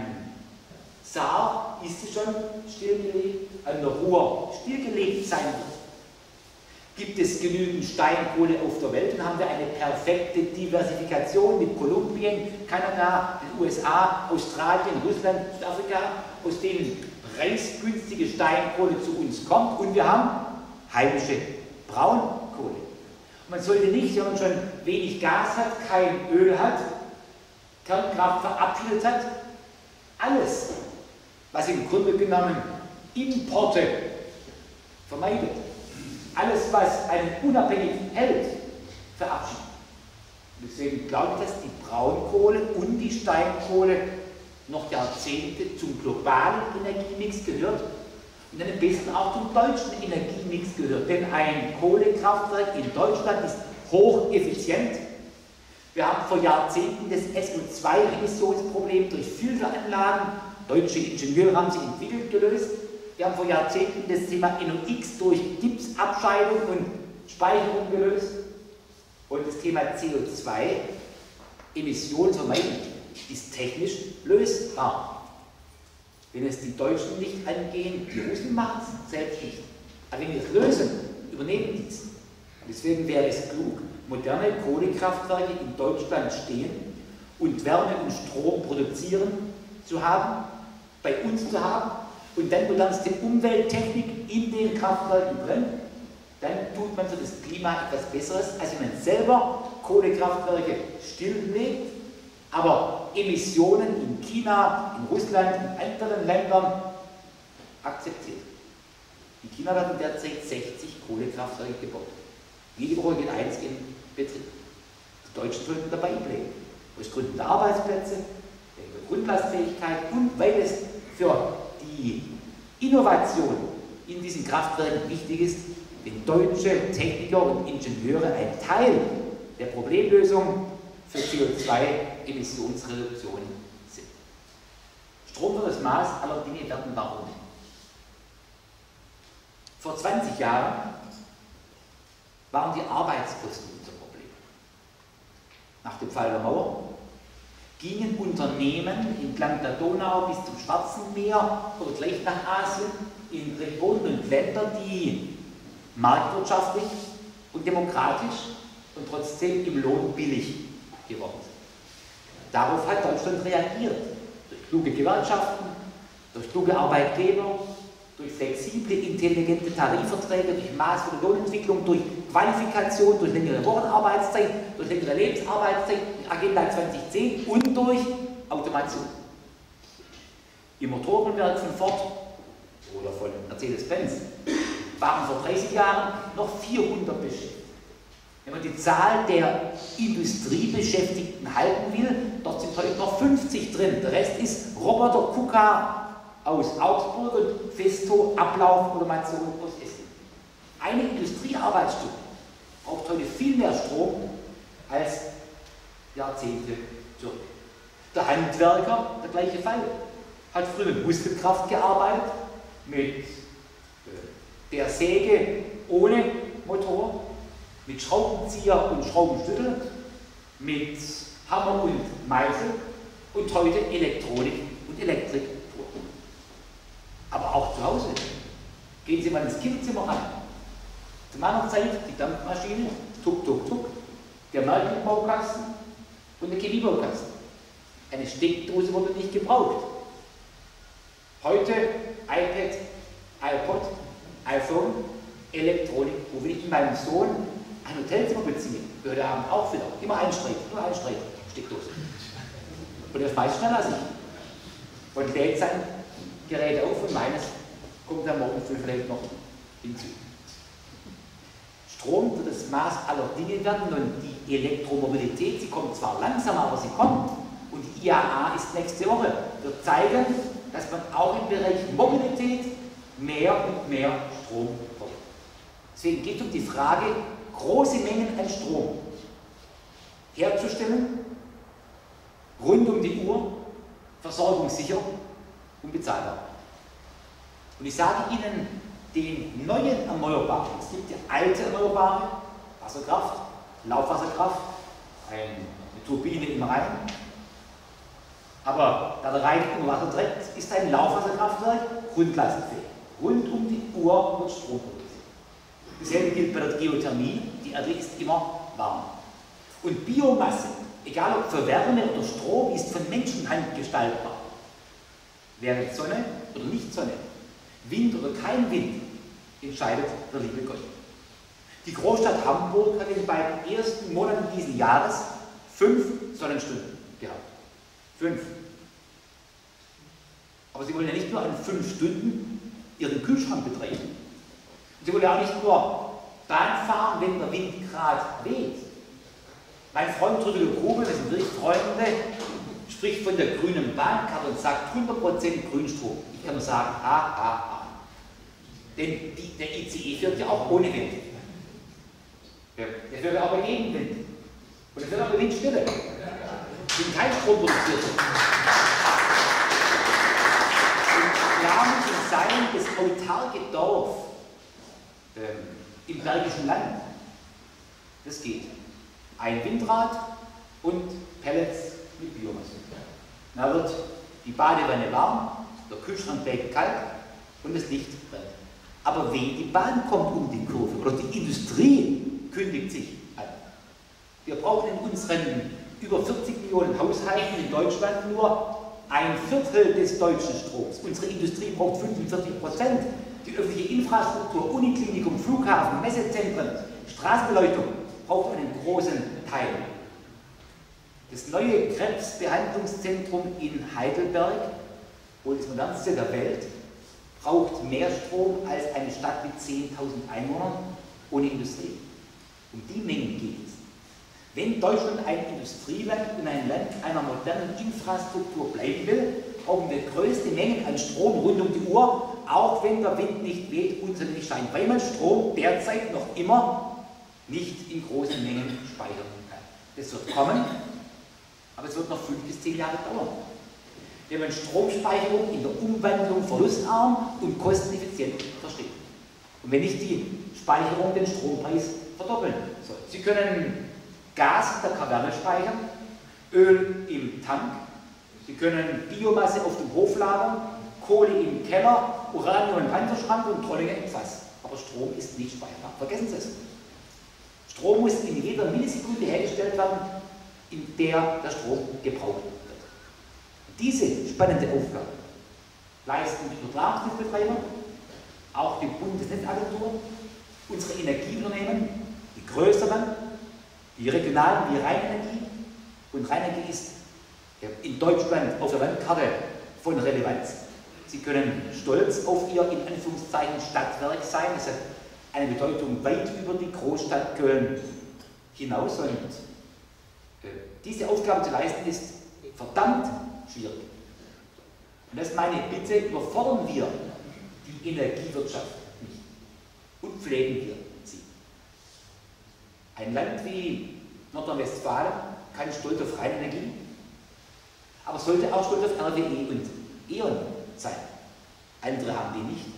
Saar, ist sie schon stillgelegt, an der Ruhr stillgelegt sein wird, gibt es genügend Steinkohle auf der Welt und haben wir eine perfekte Diversifikation mit Kolumbien, Kanada, den U S A, Australien, Russland, Südafrika, aus denen preisgünstige Steinkohle zu uns kommt und wir haben heimische Braunkohle. Man sollte nicht, wenn man schon wenig Gas hat, kein Öl hat, Kernkraft verabschiedet hat, alles, was im Grunde genommen Importe vermeidet, alles, was einen unabhängig hält, verabschieden. Deswegen glaube ich, dass die Braunkohle und die Steinkohle noch Jahrzehnte zum globalen Energiemix gehört und dann am besten auch zum deutschen Energiemix gehört. Denn ein Kohlekraftwerk in Deutschland ist hocheffizient. Wir haben vor Jahrzehnten das S O zwei Emissionsproblem durch Filteranlagen, deutsche Ingenieure haben sie entwickelt, gelöst. Wir haben vor Jahrzehnten das Thema N O X durch Gipsabscheidung und Speicherung gelöst. Und das Thema C O zwei Emissionsvermeidung ist technisch lösbar. Wenn es die Deutschen nicht angehen, die Russen machen es selbst nicht. Aber wenn wir es lösen, übernehmen die es. Deswegen wäre es klug, moderne Kohlekraftwerke in Deutschland stehen und Wärme und Strom produzieren zu haben, bei uns zu haben und dann modernste Umwelttechnik in den Kraftwerken drin, dann tut man für das Klima etwas Besseres, als wenn man selber Kohlekraftwerke stilllegt, aber Emissionen in China, in Russland, in anderen Ländern akzeptiert. In China werden derzeit sechzig Kohlekraftwerke gebaut. Jede Woche geht eins in Betrieb. Die Deutschen sollten dabei bleiben. Aus Gründen der Arbeitsplätze, der Grundlastfähigkeit und weil es für die Innovation in diesen Kraftwerken wichtig ist, wenn deutsche Techniker und Ingenieure ein Teil der Problemlösung für C O zwei Emissionsreduktion sind. Strom wird das Maß aller Dinge werden. Warum? Vor zwanzig Jahren waren die Arbeitskosten unser Problem. Nach dem Fall der Mauer gingen Unternehmen entlang der Donau bis zum Schwarzen Meer oder gleich nach Asien in Regionen und Länder, die marktwirtschaftlich und demokratisch und trotzdem im Lohn billig geworden sind. Darauf hat Deutschland reagiert. Durch kluge Gewerkschaften, durch kluge Arbeitgeber, durch flexible, intelligente Tarifverträge, durch maßvolle Lohnentwicklung, durch Qualifikation, durch längere Wochenarbeitszeit, durch längere Lebensarbeitszeit, durch Agenda zwanzig zehn und durch Automation. Im Motorenwerk von Ford oder von Mercedes-Benz waren vor dreißig Jahren noch vierhundert beschäftigt. Wenn man die Zahl der Industriebeschäftigten halten will, dort sind heute noch fünfzig drin. Der Rest ist Roboter K U K A aus Augsburg und Festo Ablaufautomation aus Essen. Eine Industriearbeitsstunde braucht heute viel mehr Strom als Jahrzehnte zurück. Der Handwerker, der gleiche Fall, hat früher mit Muskelkraft gearbeitet, mit der Säge ohne Motor, mit Schraubenzieher und Schraubenschlüssel, mit Hammer und Meißel und heute Elektronik und Elektrik. Aber auch zu Hause. Gehen Sie mal ins Kinderzimmer rein. Zu meiner Zeit die Dampfmaschine, tuk, tuk, tuk, der Merkel-Baukasten und der Chemiebaukasten. Eine Steckdose wurde nicht gebraucht. Heute iPad, iPod, iPhone, Elektronik. Wo will ich mit meinem Sohn ein Hotelzimmer beziehen? Heute Abend auch wieder. Immer ein Streit, nur ein Streit, Steckdose. Und das meist schneller als ich. Und lädt sein Gerät auf und meines kommt am Morgen früh vielleicht noch hinzu. Strom wird das Maß aller Dinge werden und die Elektromobilität, sie kommt zwar langsam, aber sie kommt. Und die I A A ist nächste Woche, wird zeigen, dass man auch im Bereich Mobilität mehr und mehr Strom braucht. Deswegen geht es um die Frage, große Mengen an Strom herzustellen, rund um die Uhr, versorgungssicher und bezahlbar. Und ich sage Ihnen, den neuen Erneuerbaren, es gibt ja alte Erneuerbare, Wasserkraft, Laufwasserkraft, eine Turbine im Rhein, aber da der Rhein immer Wasser trägt, ist ein Laufwasserkraftwerk grundlastfähig. Rund um die Uhr wird Strom produziert. Dasselbe gilt bei der Geothermie, die Erde ist immer warm. Und Biomasse, egal ob für Wärme oder Strom, ist von Menschenhand gestaltbar. Wäre Sonne oder nicht Sonne, Wind oder kein Wind, entscheidet der liebe Gott. Die Großstadt Hamburg hat in den beiden ersten Monaten dieses Jahres fünf Sonnenstunden gehabt. Fünf. Aber sie wollen ja nicht nur an fünf Stunden ihren Kühlschrank betreiben. Sie wollen ja auch nicht nur Bahn fahren, wenn der Wind gerade weht. Mein Freund Rüdiger Grube, das sind wirklich Freunde, spricht von der grünen Bahnkarte und sagt hundert Prozent Grünstrom. Ich kann nur sagen, ha, ha, ha. Denn die, der I C E fährt ja auch ohne Wind. Der, der fährt ja auch bei Gegenwind. Und der fährt auch bei Windstille. Wenn kein Strom produziert wird. Und klar muss es sein, das autarke Dorf ähm, im Bergischen Land, das geht. Ein Windrad und Pellets mit Biomasse. Da wird die Badewanne warm, der Kühlschrank bleibt kalt und das Licht brennt. Aber wenn die Bahn kommt um die Kurve oder die Industrie kündigt sich an. Wir brauchen in unseren über vierzig Millionen Haushalten in Deutschland nur ein Viertel des deutschen Stroms. Unsere Industrie braucht fünfundvierzig Prozent. Die öffentliche Infrastruktur, Uniklinikum, Flughafen, Messezentren, Straßenbeleuchtung braucht einen großen Teil. Das neue Krebsbehandlungszentrum in Heidelberg, wohl das modernste der Welt, braucht mehr Strom als eine Stadt mit zehntausend Einwohnern ohne Industrie. Um die Mengen geht es. Wenn Deutschland ein Industrieland und ein Land einer modernen Infrastruktur bleiben will, brauchen wir größte Mengen an Strom rund um die Uhr, auch wenn der Wind nicht weht und Sonne nicht scheint, weil man Strom derzeit noch immer nicht in großen Mengen speichern kann. Das wird kommen, aber es wird noch fünf bis zehn Jahre dauern. Wenn man Stromspeicherung in der Umwandlung verlustarm und kosteneffizient versteht. Und wenn nicht die Speicherung den Strompreis verdoppeln soll. Sie können Gas in der Kaverne speichern, Öl im Tank, Sie können Biomasse auf dem Hof lagern, Kohle im Keller, Uranium im Panzerschrank und Trollinge im Fass. Aber Strom ist nicht speicherbar. Vergessen Sie es. Strom muss in jeder Millisekunde hergestellt werden, in der der Strom gebraucht wird. Diese spannende Aufgabe leisten die Übertragungsnetzbetreiber, auch die Bundesnetzagentur, unsere Energieunternehmen, die größeren, die regionalen wie Rheinenergie. Und Rheinenergie ist in Deutschland auf der Landkarte von Relevanz. Sie können stolz auf Ihr in Anführungszeichen Stadtwerk sein. Das hat eine Bedeutung weit über die Großstadt Köln hinaus. Und äh, diese Aufgabe zu leisten ist verdammt schwierig. Und das ist meine Bitte, überfordern wir die Energiewirtschaft nicht und pflegen wir sie. Ein Land wie Nordrhein-Westfalen kann stolz auf Rheinenergie, aber sollte auch stolz auf R W E und E O N sein. Andere haben die nicht.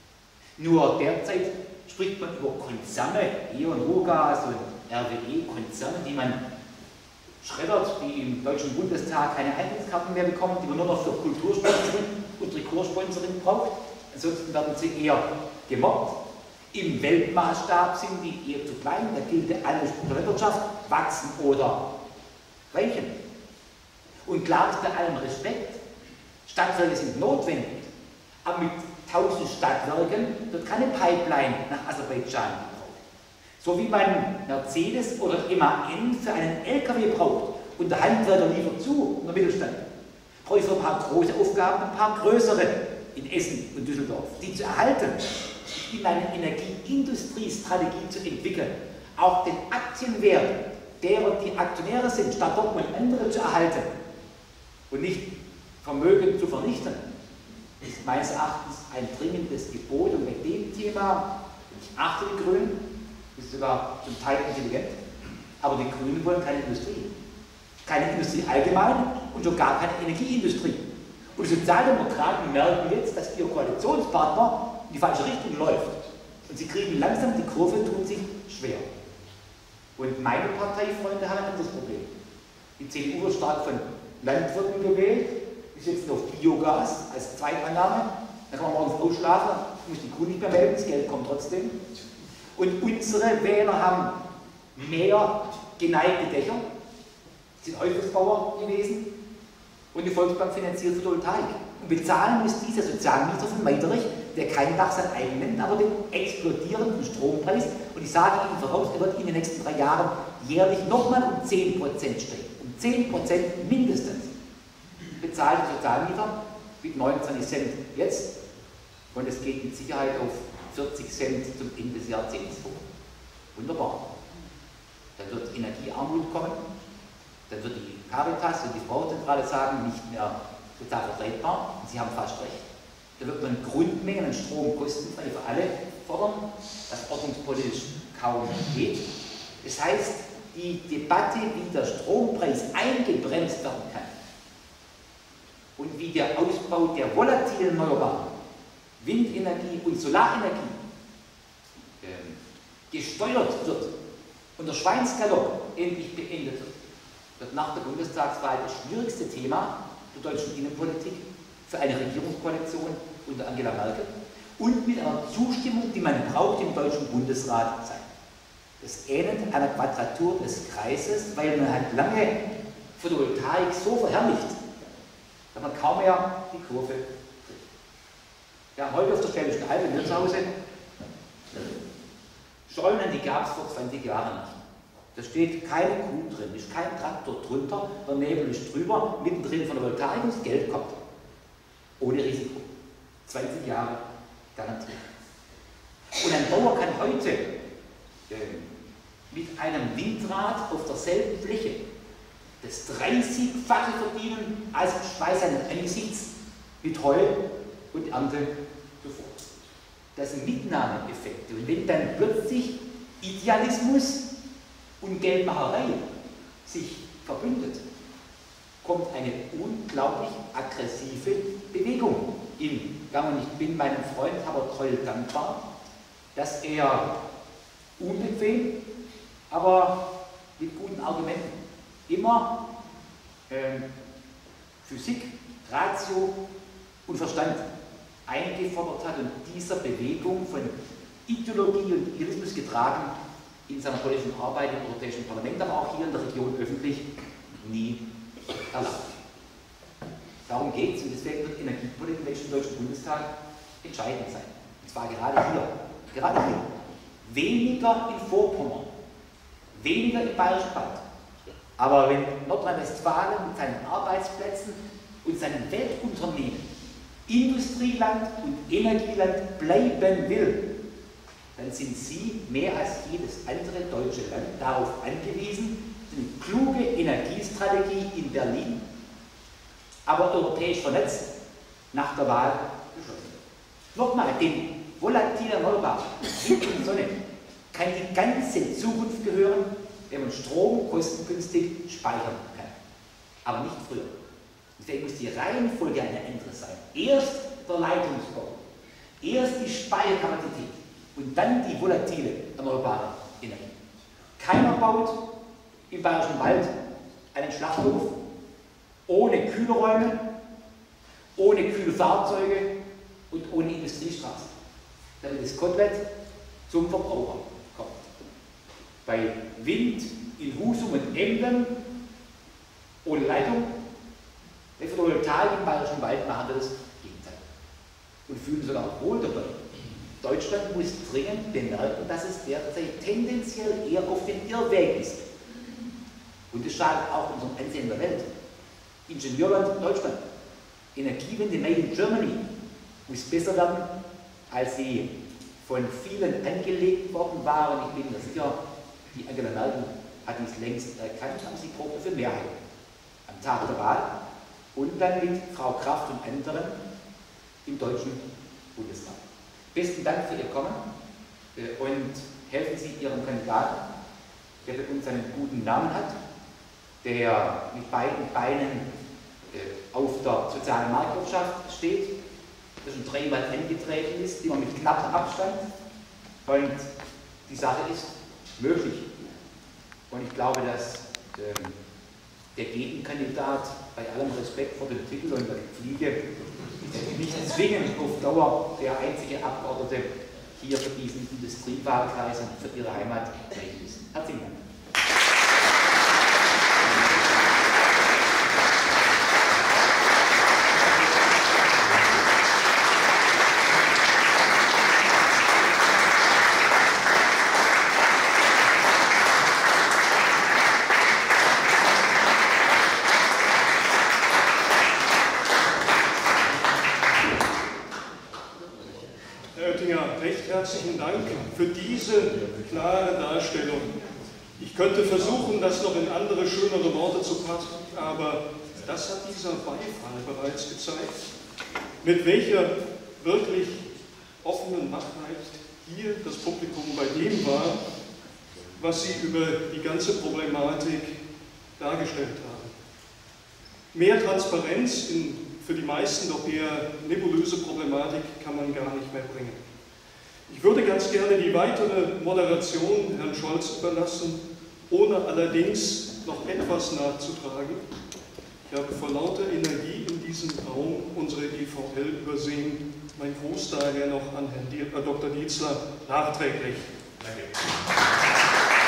Nur derzeit spricht man über Konzerne, E O N, Ruhrgas und R W E, Konzerne, die man schreddert, die im Deutschen Bundestag keine Eintrittskarten mehr bekommen, die man nur noch für Kultursponsoring und Trikotsponsoring braucht. Ansonsten werden sie eher gemobbt. Im Weltmaßstab sind die eher zu klein, da gilt der Anspruch der Wirtschaft, wachsen oder weichen. Und klar ist bei allem Respekt, Stadtwerke sind notwendig, aber mit tausend Stadtwerken wird keine Pipeline nach Aserbaidschan gebraucht. So wie man Mercedes oder M A N für einen L K W braucht und der Handwerker liefert zu, und der Mittelstand, brauche ich für ein paar große Aufgaben ein paar größere in Essen und Düsseldorf, die zu erhalten, in eine Energieindustriestrategie zu entwickeln, auch den Aktienwert derer, die Aktionäre sind, statt Dortmund und andere zu erhalten und nicht Vermögen zu vernichten, ist meines Erachtens ein dringendes Gebot. Und bei dem Thema, ich achte die Grünen, ist sogar zum Teil intelligent, aber die Grünen wollen keine Industrie. Keine Industrie allgemein und schon gar keine Energieindustrie. Und die Sozialdemokraten merken jetzt, dass ihr Koalitionspartner in die falsche Richtung läuft. Und sie kriegen langsam die Kurve, tun sich schwer. Und meine Parteifreunde haben ein anderes Problem. Die C D U wird stark von Landwirten gewählt, die setzen auf Biogas als Zweiteinnahme, dann kann man morgens ausschlafen, muss die Kuh nicht mehr melden, das Geld kommt trotzdem. Und unsere Wähler haben mehr geneigte Dächer, sind Häuslichbauer gewesen, und die Volksbank finanziert Photovoltaik. Und bezahlen muss dieser Sozialminister von Meiderich, der kein Dach sein eigen nennt, aber den explodierenden Strompreis. Und ich sage Ihnen voraus, er wird in den nächsten drei Jahren jährlich nochmal um zehn Prozent steigen. Um zehn Prozent mindestens. Bezahlt der Sozialmieter mit neunundzwanzig Cent jetzt. Und es geht mit Sicherheit auf vierzig Cent zum Ende des Jahrzehnts vor. Wunderbar. Dann wird Energiearmut kommen. Dann wird die Caritas und die Frauenzentrale sagen, nicht mehr total vertretbar. Und Sie haben fast recht. Da wird man Grundmengen an Strom kostenfrei für alle fordern, was ordnungspolitisch kaum geht. Das heißt, die Debatte, wie der Strompreis eingebremst werden kann und wie der Ausbau der volatilen Erneuerbaren, Windenergie und Solarenergie äh, gesteuert wird und der Schweinsgalopp endlich beendet wird, wird nach der Bundestagswahl das schwierigste Thema der deutschen Innenpolitik für eine Regierungskoalition unter Angela Merkel und mit einer Zustimmung, die man braucht, im Deutschen Bundesrat sein. Das ähnelt einer Quadratur des Kreises, weil man halt lange Photovoltaik so verherrlicht, dass man kaum mehr die Kurve kriegt. Ja, heute auf der Schwäbischen Alb in mir zu Hause, Scheunen, die gab es vor zwanzig Jahren nicht. Da steht keine Kuh drin, ist kein Traktor drunter, der Nebel ist drüber, mittendrin von der Voltaik und das Geld kommt. Ohne Risiko. zwanzig Jahre garantiert. Und ein Bauer kann heute äh, mit einem Windrad auf derselben Fläche das dreißigfache verdienen als bei seinem angesichts mit Heu und Ernte zuvor. Das sind Mitnahmeeffekte. Und wenn dann plötzlich Idealismus und Geldmacherei sich verbündet, kommt eine unglaublich aggressive Bewegung in Gang. Und ich bin meinem Freund Herbert Reul dankbar, dass er unbequem, aber mit guten Argumenten immer äh, Physik, Ratio und Verstand eingefordert hat und dieser Bewegung von Ideologie und Idealismus getragen in seiner politischen Arbeit im Europäischen Parlament, aber auch hier in der Region öffentlich nie erlaubt. Darum geht es und deswegen wird Energiepolitik im nächsten Deutschen Bundestag entscheidend sein. Und zwar gerade hier. Gerade hier. Weniger in Vorpommern, weniger im Bayerischen Wald. Aber wenn Nordrhein-Westfalen mit seinen Arbeitsplätzen und seinen Weltunternehmen Industrieland und Energieland bleiben will, dann sind Sie mehr als jedes andere deutsche Land darauf angewiesen, eine kluge Energiestrategie in Berlin, aber europäisch vernetzt, nach der Wahl beschlossen. Nochmal, den volatilen Erneuerbaren, Wind und Sonne, kann die ganze Zukunft gehören, wenn man Strom kostengünstig speichern kann. Aber nicht früher. Deswegen muss die Reihenfolge eine andere sein. Erst der Leitungsbau, erst die Speicherkapazität und dann die volatile erneuerbare Energie. Keiner baut im Bayerischen Wald einen Schlachthof ohne Kühlräume, ohne Kühlfahrzeuge und ohne Industriestraßen, damit das Kotelett zum Verbraucher kommt. Bei Wind in Husum und Emden ohne Leitung, bei Photovoltaik im Bayerischen Wald machen wir das Gegenteil und fühlen sogar wohl dabei. Deutschland muss dringend bemerken, dass es derzeit tendenziell eher auf dem Irrweg ist. Und das schadet auch unserem Ansehen in der Welt. Ingenieurland Deutschland, Energiewende made in Germany, muss besser werden, als sie von vielen angelegt worden waren. Ich bin mir sicher, die Angela Merkel hat dies längst erkannt, aber sie braucht dafür Mehrheit am Tag der Wahl und dann mit Frau Kraft und anderen im Deutschen Bundestag. Besten Dank für Ihr Kommen und helfen Sie Ihrem Kandidaten, der für uns einen guten Namen hat, der mit beiden Beinen auf der sozialen Marktwirtschaft steht, der schon dreimal angetreten ist, immer mit knappem Abstand. Und die Sache ist möglich. Und ich glaube, dass ähm, der Gegenkandidat bei allem Respekt vor dem Titel und der Fliege äh, nicht zwingend auf Dauer der einzige Abgeordnete hier für diesen Industriewahlkreis und für Ihre Heimat ist. Herzlichen Dank. Herzlichen Dank für diese klare Darstellung. Ich könnte versuchen, das noch in andere, schönere Worte zu packen, aber das hat dieser Beifall bereits gezeigt, mit welcher wirklich offenen Wachheit hier das Publikum bei dem war, was sie über die ganze Problematik dargestellt haben. Mehr Transparenz in für die meisten doch eher nebulöse Problematik kann man gar nicht mehr bringen. Ich würde ganz gerne die weitere Moderation Herrn Scholz überlassen, ohne allerdings noch etwas nachzutragen. Ich habe vor lauter Energie in diesem Raum unsere E V L übersehen. Mein Gruß daher noch an Herrn Doktor Dietzler nachträglich. Danke.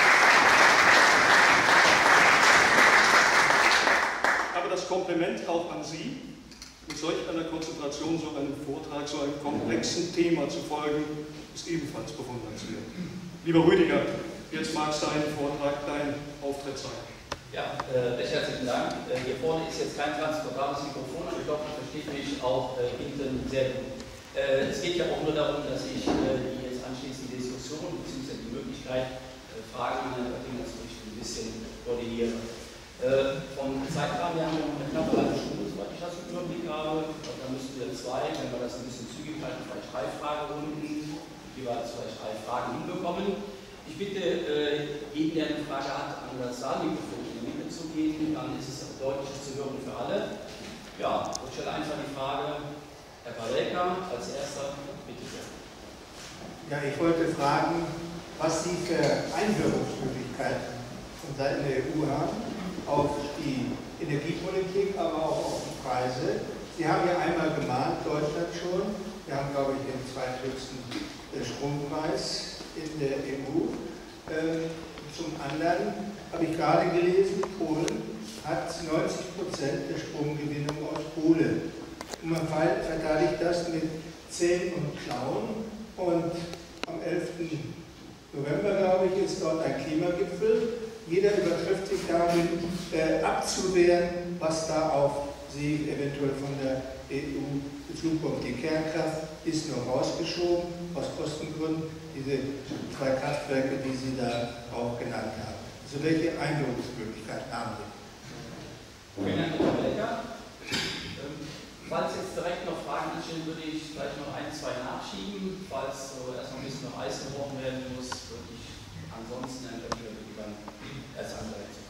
Kompliment auch an Sie, mit solch einer Konzentration so einem Vortrag, so einem komplexen Thema zu folgen, ist ebenfalls bewundernswert. Lieber Rüdiger, jetzt mag es dein Vortrag, dein Auftritt sein. Ja, äh, recht herzlichen Dank. Äh, hier vorne ist jetzt kein transportables Mikrofon, aber ich glaube, man versteht mich auch äh, hinten sehr gut. Äh, es geht ja auch nur darum, dass ich äh, die jetzt anschließende Diskussion bzw. die Möglichkeit, äh, Fragen an Herrn Oettinger zu richten, ein bisschen koordiniere. Äh, vom Zeitrahmen her haben wir noch eine knappe halbe Stunde, soweit ich das im Überblick habe. Ich glaube, da müssten wir zwei, wenn wir das ein bisschen zügig halten, vielleicht drei Fragerunden, jeweils vielleicht drei Fragen hinbekommen. Ich bitte äh, jeden, der eine Frage hat, an das Saalmikrofon in die Mitte zu gehen, dann ist es deutlich zu hören für alle. Ja, ich stelle einfach die Frage, Herr Pawelka als erster, bitte sehr. Ja, ich wollte fragen, was Sie für Einwirkungsmöglichkeiten von Seiten der E U haben auf die Energiepolitik, aber auch auf die Preise. Sie haben ja einmal gemahnt, Deutschland schon, wir haben, glaube ich, den zweithöchsten Strompreis in der E U. Ähm, zum anderen habe ich gerade gelesen, Polen hat neunzig Prozent der Stromgewinnung aus Kohle. Und man verteidigt das mit Zähnen und Klauen. Und am elften November, glaube ich, ist dort ein Klimagipfel. Jeder übertrifft sich damit, äh, abzuwehren, was da auf sie eventuell von der E U zukommt. Die Kernkraft ist nur rausgeschoben, aus Kostengründen, diese zwei Kraftwerke, die Sie da auch genannt haben. Also welche Einwirkungsmöglichkeiten haben Sie? Vielen Dank, Herr Pawelka. Ähm, falls jetzt direkt noch Fragen entstehen, würde ich vielleicht noch ein, zwei nachschieben. Falls so erstmal ein bisschen noch Eis gebrochen werden muss, würde ich ansonsten Herrn Oettinger lieber erst anleiten.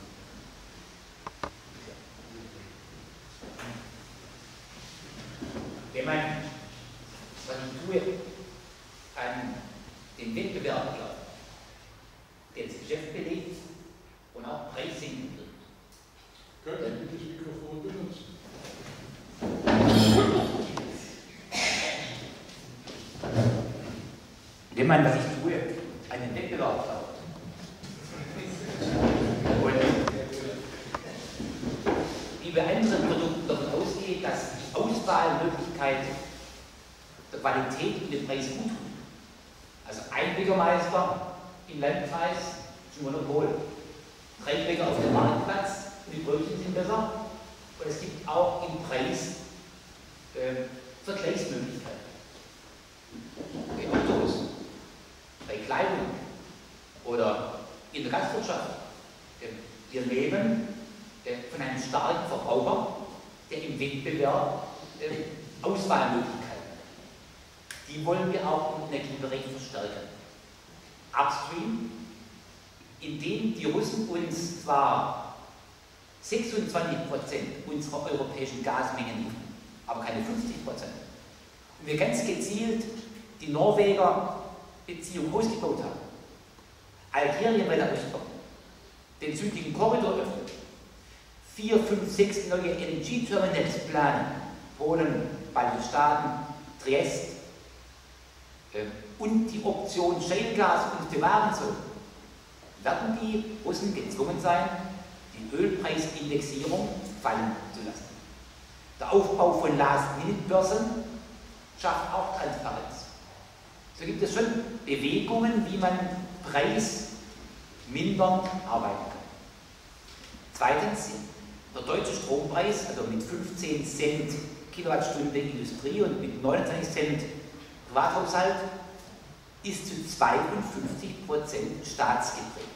Wenn man, was ich tue, an den Wettbewerb glaubt, der das Geschäft belegt und auch Preissinken wird. Können Sie das Mikrofon benutzen? Wenn man, was ich tue, an den Wettbewerb glaubt und wie bei anderen Produkten davon ausgeht, dass die Auswahlmöglichkeit der Qualität und den Preis gut tut. Also ein Bäckermeister im Landkreis ist ein Monopol. Drei Bäcker auf dem Marktplatz und die Brötchen sind besser. Und es gibt auch im Preis äh, Vergleichsmöglichkeiten. Bei Autos, bei Kleidung oder in der Gastwirtschaft. Äh, wir leben äh, von einem starken Verbraucher, der im Wettbewerb äh, Auswahlmöglichkeiten hat. Die wollen wir auch im Energiebereich verstärken. Upstream, indem die Russen uns zwar sechsundzwanzig Prozent unserer europäischen Gasmengen liefern, aber keine fünfzig Prozent. Und wir ganz gezielt die Norweger Beziehung ausgebaut haben. Algerien weiter ausbauen, den südlichen Korridor öffnen, vier, fünf, sechs neue L N G-Terminals planen, Polen, baltische Staaten, Triest, äh, und die Option Shale-Gas uns bewahren sollen, werden die Russen gezwungen sein, die Ölpreisindexierung fallen zu lassen. Der Aufbau von Last-Minute-Börsen schafft auch Transparenz. So gibt es schon Bewegungen, wie man Preis mindern arbeiten kann. Zweitens, der deutsche Strompreis, also mit fünfzehn Cent Kilowattstunde Industrie und mit neunundzwanzig Cent Privathaushalt, ist zu zweiundfünfzig Prozent staatsgeprägt.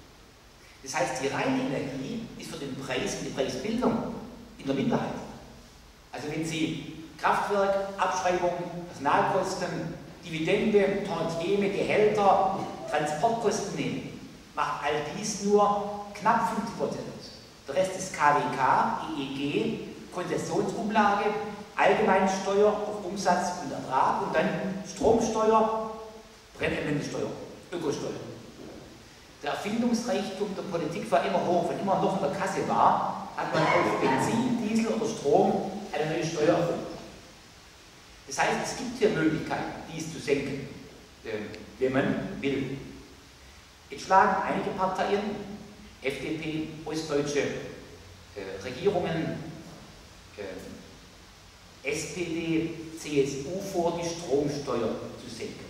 Das heißt, die reine Energie ist für den Preis und die Preisbildung in der Minderheit. Also wenn Sie Kraftwerk, Abschreibungen, Personalkosten, Dividende, Tantieme, Gehälter, Transportkosten nehmen, macht all dies nur knapp fünfzig Prozent aus. Der Rest ist K W K, E E G, Konzessionsumlage, Allgemeinsteuer auf Umsatz und Ertrag und dann Stromsteuer, Brennelementsteuer, Ökosteuer. Der Erfindungsreichtum der Politik war immer hoch, wenn immer noch in der Kasse war, hat man auf Benzin, Diesel oder Strom eine neue Steuer erfunden. Das heißt, es gibt hier Möglichkeiten, dies zu senken, wenn man will. Jetzt schlagen einige Parteien, F D P, ostdeutsche Regierungen, äh, S P D, C S U vor, die Stromsteuer zu senken.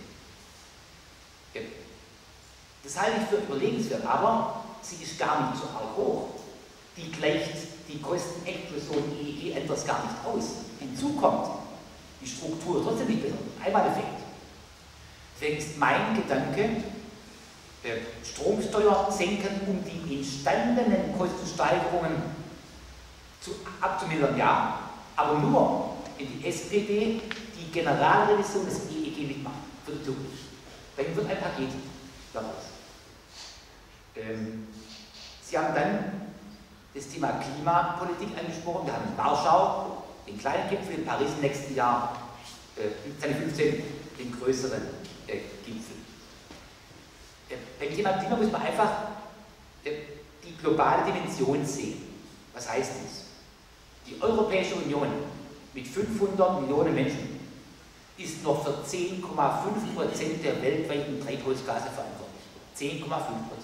Äh, das halte ich für überlegenswert, aber sie ist gar nicht so arg hoch. Die gleicht die Kostenexplosion E E G etwas gar nicht aus. Hinzu kommt, die Struktur ist trotzdem nicht besser. Einmal Effekt. Deswegen ist mein Gedanke, äh, Stromsteuer senken, um die entstandenen Kostensteigerungen zu, abzumildern, ja, aber nur, wenn die S P D die Generalrevision des E E G mitmacht, für die Zukunft. Dann wird ein Paket daraus. Ähm, Sie haben dann das Thema Klimapolitik angesprochen. Wir haben in Warschau den kleinen Gipfel, in Paris im nächsten Jahr, äh, zwanzig fünfzehn, den größeren äh, Gipfel. Äh, beim Thema Klima muss man einfach äh, die globale Dimension sehen. Was heißt das? Die Europäische Union mit fünfhundert Millionen Menschen ist noch für zehn Komma fünf Prozent der weltweiten Treibhausgase verantwortlich. zehn Komma fünf Prozent.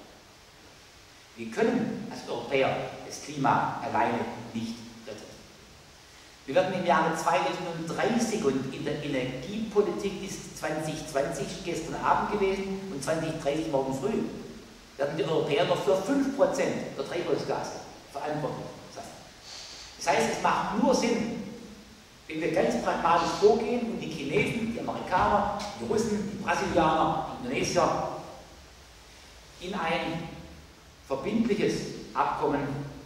Wir können als Europäer das Klima alleine nicht retten. Wir werden im Jahre zweitausenddreißig, und in der Energiepolitik ist zwanzig zwanzig gestern Abend gewesen und zwanzig dreißig morgen früh, werden die Europäer noch für fünf Prozent der Treibhausgase verantwortlich sein. Das heißt, es macht nur Sinn, wenn wir ganz pragmatisch vorgehen und die Chinesen, die Amerikaner, die Russen, die Brasilianer, die Indonesier in ein verbindliches Abkommen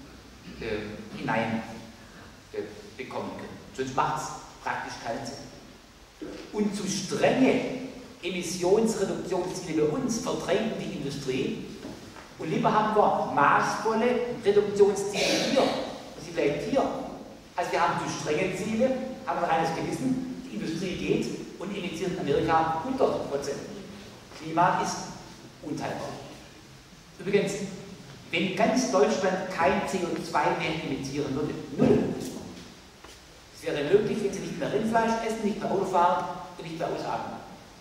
äh, hinein äh, bekommen können. Sonst macht es praktisch keinen Sinn. Und zu strenge Emissionsreduktionsziele bei uns vertreiben die Industrie, und lieber haben wir maßvolle Reduktionsziele hier. Und sie bleibt hier. Also wir haben zu strenge Ziele, haben ein reines Gewissen, die Industrie geht und emittiert in Amerika hundert Prozent. Klima ist unteilbar. Übrigens, wenn ganz Deutschland kein C O zwei mehr emittieren würde, null. Es wäre möglich, wenn Sie nicht mehr Rindfleisch essen, nicht mehr Auto fahren und nicht mehr ausatmen.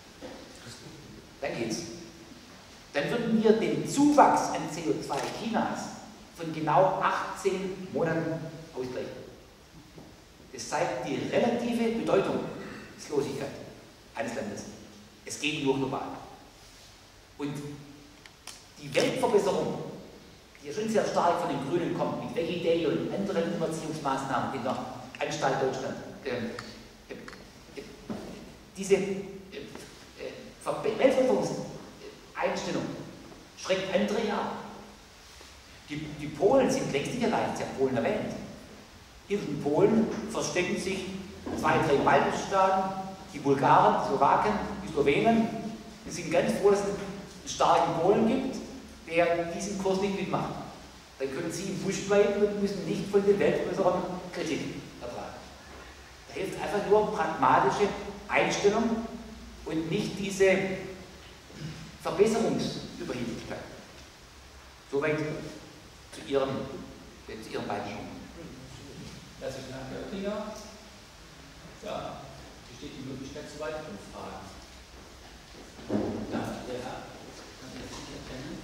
Dann geht's. Dann würden wir den Zuwachs an C O zwei Chinas von genau achtzehn Monaten ausgleichen. Das zeigt die relative Bedeutungslosigkeit eines Landes. Es geht nur global. Und die Weltverbesserung, die ja schon sehr stark von den Grünen kommt, mit W I D und anderen Umerziehungsmaßnahmen in der Anstalt Deutschland, äh, äh, diese äh, äh, Weltverbesserungseinstellung schreckt andere ab. Die, die Polen sind längst nicht allein, Sie haben Polen erwähnt. Hinter den Polen verstecken sich zwei, drei baltische Staaten, die Bulgaren, die Slowaken, die Slowenen. Wir sind ganz froh, dass es einen starken Polen gibt, der diesen Kurs nicht mitmacht. Dann können Sie im Busch bleiben und müssen nicht von den Weltverbesserern Kritik ertragen. Da hilft einfach nur pragmatische Einstellung und nicht diese Verbesserungsüberheblichkeit. Soweit zu Ihrem, zu Ihrem Beitrag. Herzlichen Dank, Herr Oettinger. Ja, besteht die Möglichkeit zu weiteren Fragen. Ja, der Herr, kann ich das nicht erkennen?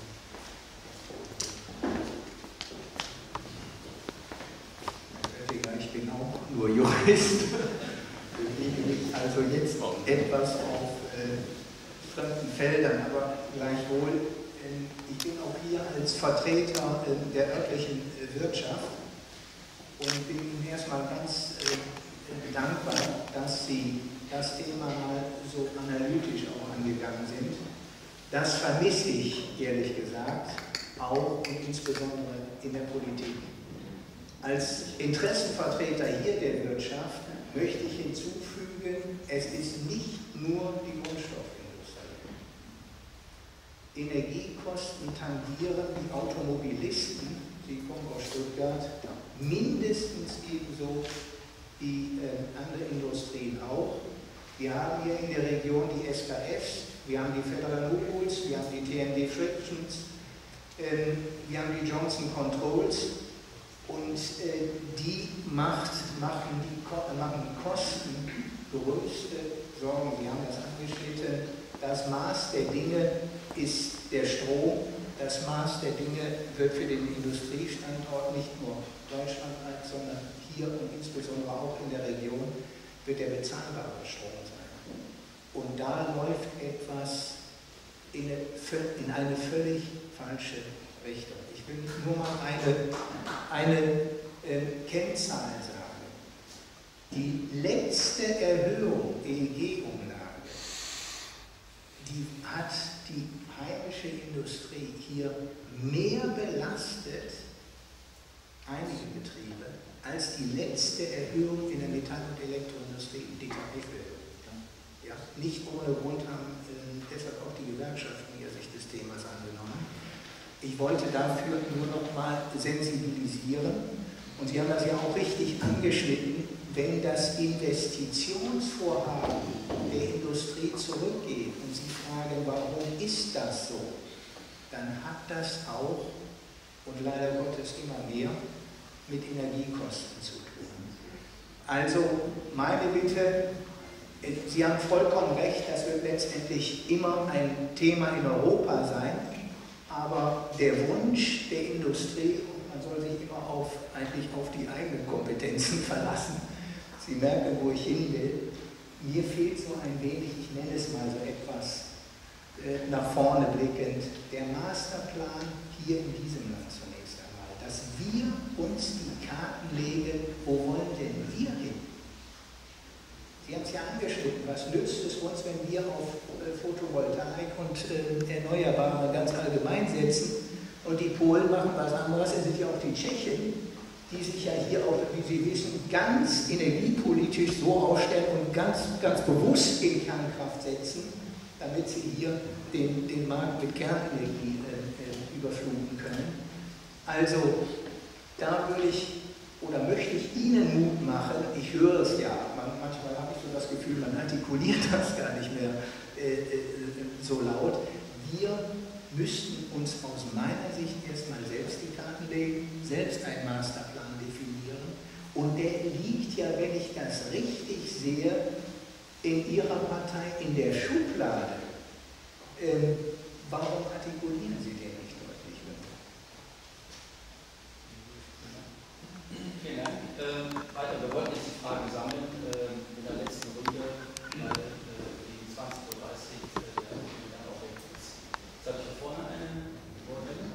Ich bin auch nur Jurist. Also jetzt etwas auf äh, fremden Feldern, aber gleichwohl, äh, ich bin auch hier als Vertreter äh, der örtlichen äh, Wirtschaft und bin Ihnen erstmal ganz äh, dankbar, dass Sie das Thema mal so analytisch auch angegangen sind. Das vermisse ich, ehrlich gesagt, auch und insbesondere in der Politik. Als Interessenvertreter hier der Wirtschaft möchte ich hinzufügen, es ist nicht nur die Grundstoffindustrie. Energiekosten tangieren die Automobilisten, Sie kommen aus Stuttgart, mindestens ebenso wie äh, andere Industrien auch. Wir haben hier in der Region die S K Fs, wir haben die Federal Moguls, wir haben die T M D Frictions, äh, wir haben die Johnson Controls. Und äh, die macht, machen, die, machen die Kosten größte Sorgen. Sie haben das angeschnitten. Das Maß der Dinge ist der Strom das Maß der Dinge wird für den Industriestandort nicht nur deutschlandweit, sondern hier und insbesondere auch in der Region, wird der bezahlbare Strom sein. Und da läuft etwas in eine, in eine völlig falsche Richtung. Ich will nur mal eine, eine äh, Kennzahl sagen. Die letzte Erhöhung E E G-Umlage, die hat die heimische Industrie hier mehr belastet, einige Betriebe, als die letzte Erhöhung in der Metall- und Elektroindustrie, die Tarifbildung. Ja, nicht ohne Grund haben äh, deshalb auch die Gewerkschaften hier sich des Themas angenommen. Ich wollte dafür nur noch mal sensibilisieren, und Sie haben das ja auch richtig angeschnitten, wenn das Investitionsvorhaben der Industrie zurückgeht und Sie fragen, warum ist das so, dann hat das auch, und leider Gottes immer mehr, mit Energiekosten zu tun. Also meine Bitte, Sie haben vollkommen recht, das wird letztendlich immer ein Thema in Europa sein, aber der Wunsch der Industrie, und man soll sich immer auf, eigentlich auf die eigenen Kompetenzen verlassen. Sie merken, wo ich hin will. Mir fehlt so ein wenig, ich nenne es mal so etwas äh, nach vorne blickend, der Masterplan hier in diesem Land zunächst einmal, dass wir uns die Karten legen, wo wollen denn wir hin? Sie haben es ja angeschnitten, was nützt es uns, wenn wir auf äh, Photovoltaik und äh, Erneuerbare ganz allgemein setzen und die Polen machen was anderes, es sind ja auch die Tschechen, die sich ja hier auch, wie Sie wissen, ganz energiepolitisch so aufstellen und ganz, ganz bewusst in Kernkraft setzen, damit sie hier den, den Markt mit Kernenergie äh, äh, überfluten können. Also da würde ich oder möchte ich Ihnen Mut machen, ich höre es ja, man, manchmal habe ich so das Gefühl, man artikuliert das gar nicht mehr äh, äh, so laut. Wir müssten uns aus meiner Sicht erstmal selbst die Karten legen, selbst einen Masterplan definieren und der liegt ja, wenn ich das richtig sehe, in Ihrer Partei in der Schublade. Ähm, warum artikulieren Sie den nicht deutlich? Vielen Dank. Ähm, weiter, wir wollten jetzt die Fragen sammeln äh, in der letzten Runde, weil äh, gegen zwanzig Uhr dreißig äh, der dann auch weg ist. Jetzt habe ich hier vorne eine Wortmeldung.